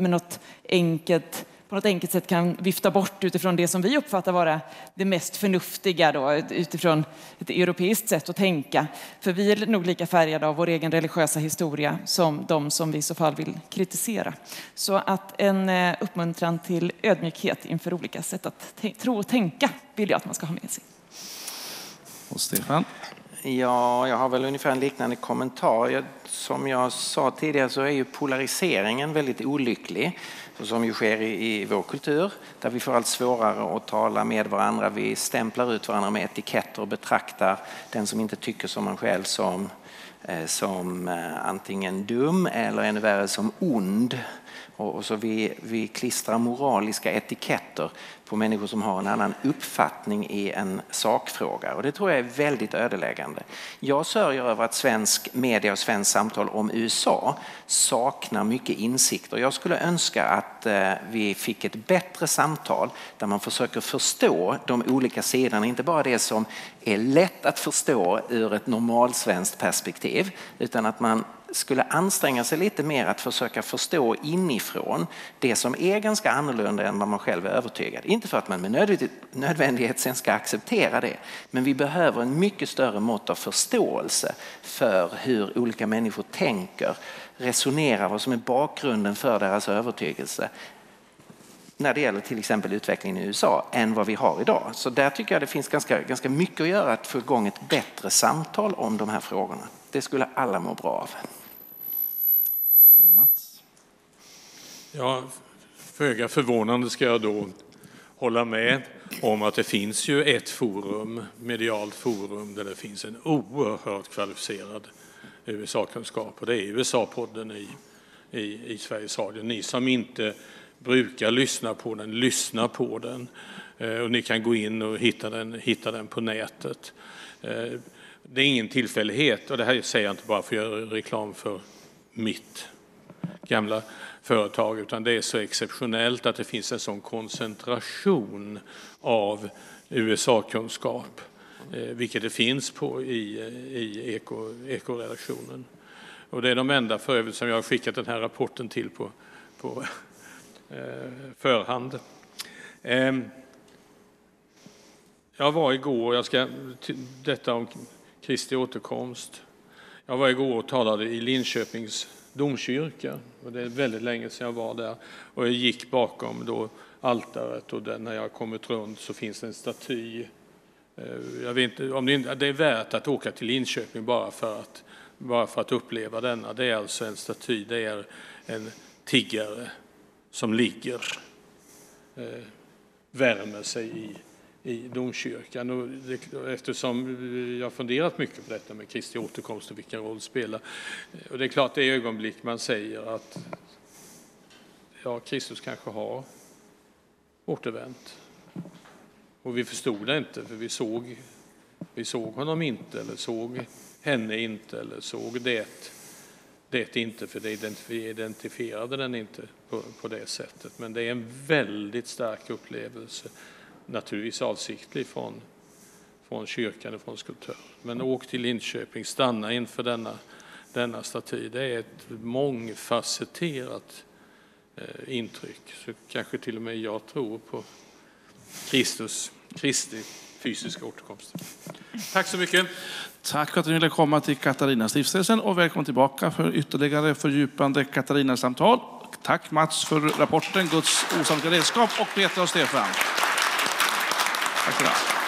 på något enkelt sätt kan vifta bort utifrån det som vi uppfattar vara det mest förnuftiga då, utifrån ett europeiskt sätt att tänka. För vi är nog lika färgade av vår egen religiösa historia som de som vi i så fall vill kritisera. Så att en uppmuntran till ödmjukhet inför olika sätt att tro och tänka vill jag att man ska ha med sig. Och Stefan? Ja, jag har väl ungefär en liknande kommentar. Som jag sa tidigare så är ju polariseringen väldigt olycklig, som ju sker i vår kultur, där vi får allt svårare att tala med varandra. Vi stämplar ut varandra med etiketter och betraktar den som inte tycker som man själv som antingen dum eller ännu värre som ond. Och så vi klistrar moraliska etiketter på människor som har en annan uppfattning i en sakfråga. Och det tror jag är väldigt ödeläggande. Jag sörjer över att svensk media och svensk samtal om USA saknar mycket insikt. Och jag skulle önska att vi fick ett bättre samtal där man försöker förstå de olika sidorna. Inte bara det som är lätt att förstå ur ett normalsvenskt perspektiv, utan att man skulle anstränga sig lite mer att försöka förstå inifrån det som är ganska annorlunda än vad man själv är övertygad. Inte för att man med nödvändighet sen ska acceptera det, men vi behöver en mycket större mått av förståelse för hur olika människor tänker, resonerar, vad som är bakgrunden för deras övertygelse när det gäller till exempel utvecklingen i USA än vad vi har idag. Så där tycker jag det finns ganska mycket att göra att få igång ett bättre samtal om de här frågorna. Det skulle alla må bra av. Mats? Ja, föga förvånande ska jag då hålla med om att det finns ju ett forum, medialt forum, där det finns en oerhört kvalificerad USA-kunskap, och det är USA-podden i Sveriges Radio. Ni som inte brukar lyssna på den, och ni kan gå in och hitta den på nätet. Det är ingen tillfällighet, och det här säger jag inte bara för att göra reklam för mitt gamla företag, utan det är så exceptionellt att det finns en sån koncentration av USA-kunskap, vilket det finns i Eko-redaktionen. Och det är de enda för övrigt som jag har skickat den här rapporten till på förhand. Jag var igår, detta om Kristi återkomst. Jag var igår och talade i Linköpings domkyrka, och det är väldigt länge sedan jag var där. Och jag gick bakom då altaret, och när jag kommit runt så finns det en staty. Jag vet inte om det är värt att åka till Linköping bara för att uppleva denna. Det är alltså en staty, det är en tiggare som ligger, värmer sig i domkyrkan. Och eftersom jag funderat mycket på detta med Kristi återkomst och vilken roll spelar. Och det är klart, det är ögonblick man säger att Kristus kanske har återvänt. Och vi förstod det inte, för vi såg honom inte, eller såg henne inte, eller såg det inte, för vi identifierade den inte på det sättet. Men det är en väldigt stark upplevelse, naturligtvis avsiktlig från kyrkan och från skulptören. Men åk till Linköping, stanna inför denna staty. Det är ett mångfacetterat intryck. Så kanske till och med jag tror på Kristi fysiska återkomst. Tack så mycket. Tack för att ni ville komma till Katarinastiftelsen och välkommen tillbaka för ytterligare fördjupande Katarina-samtal. Tack Mats för rapporten Guds osannolika redskap och Peter och Stefan. Tack för det.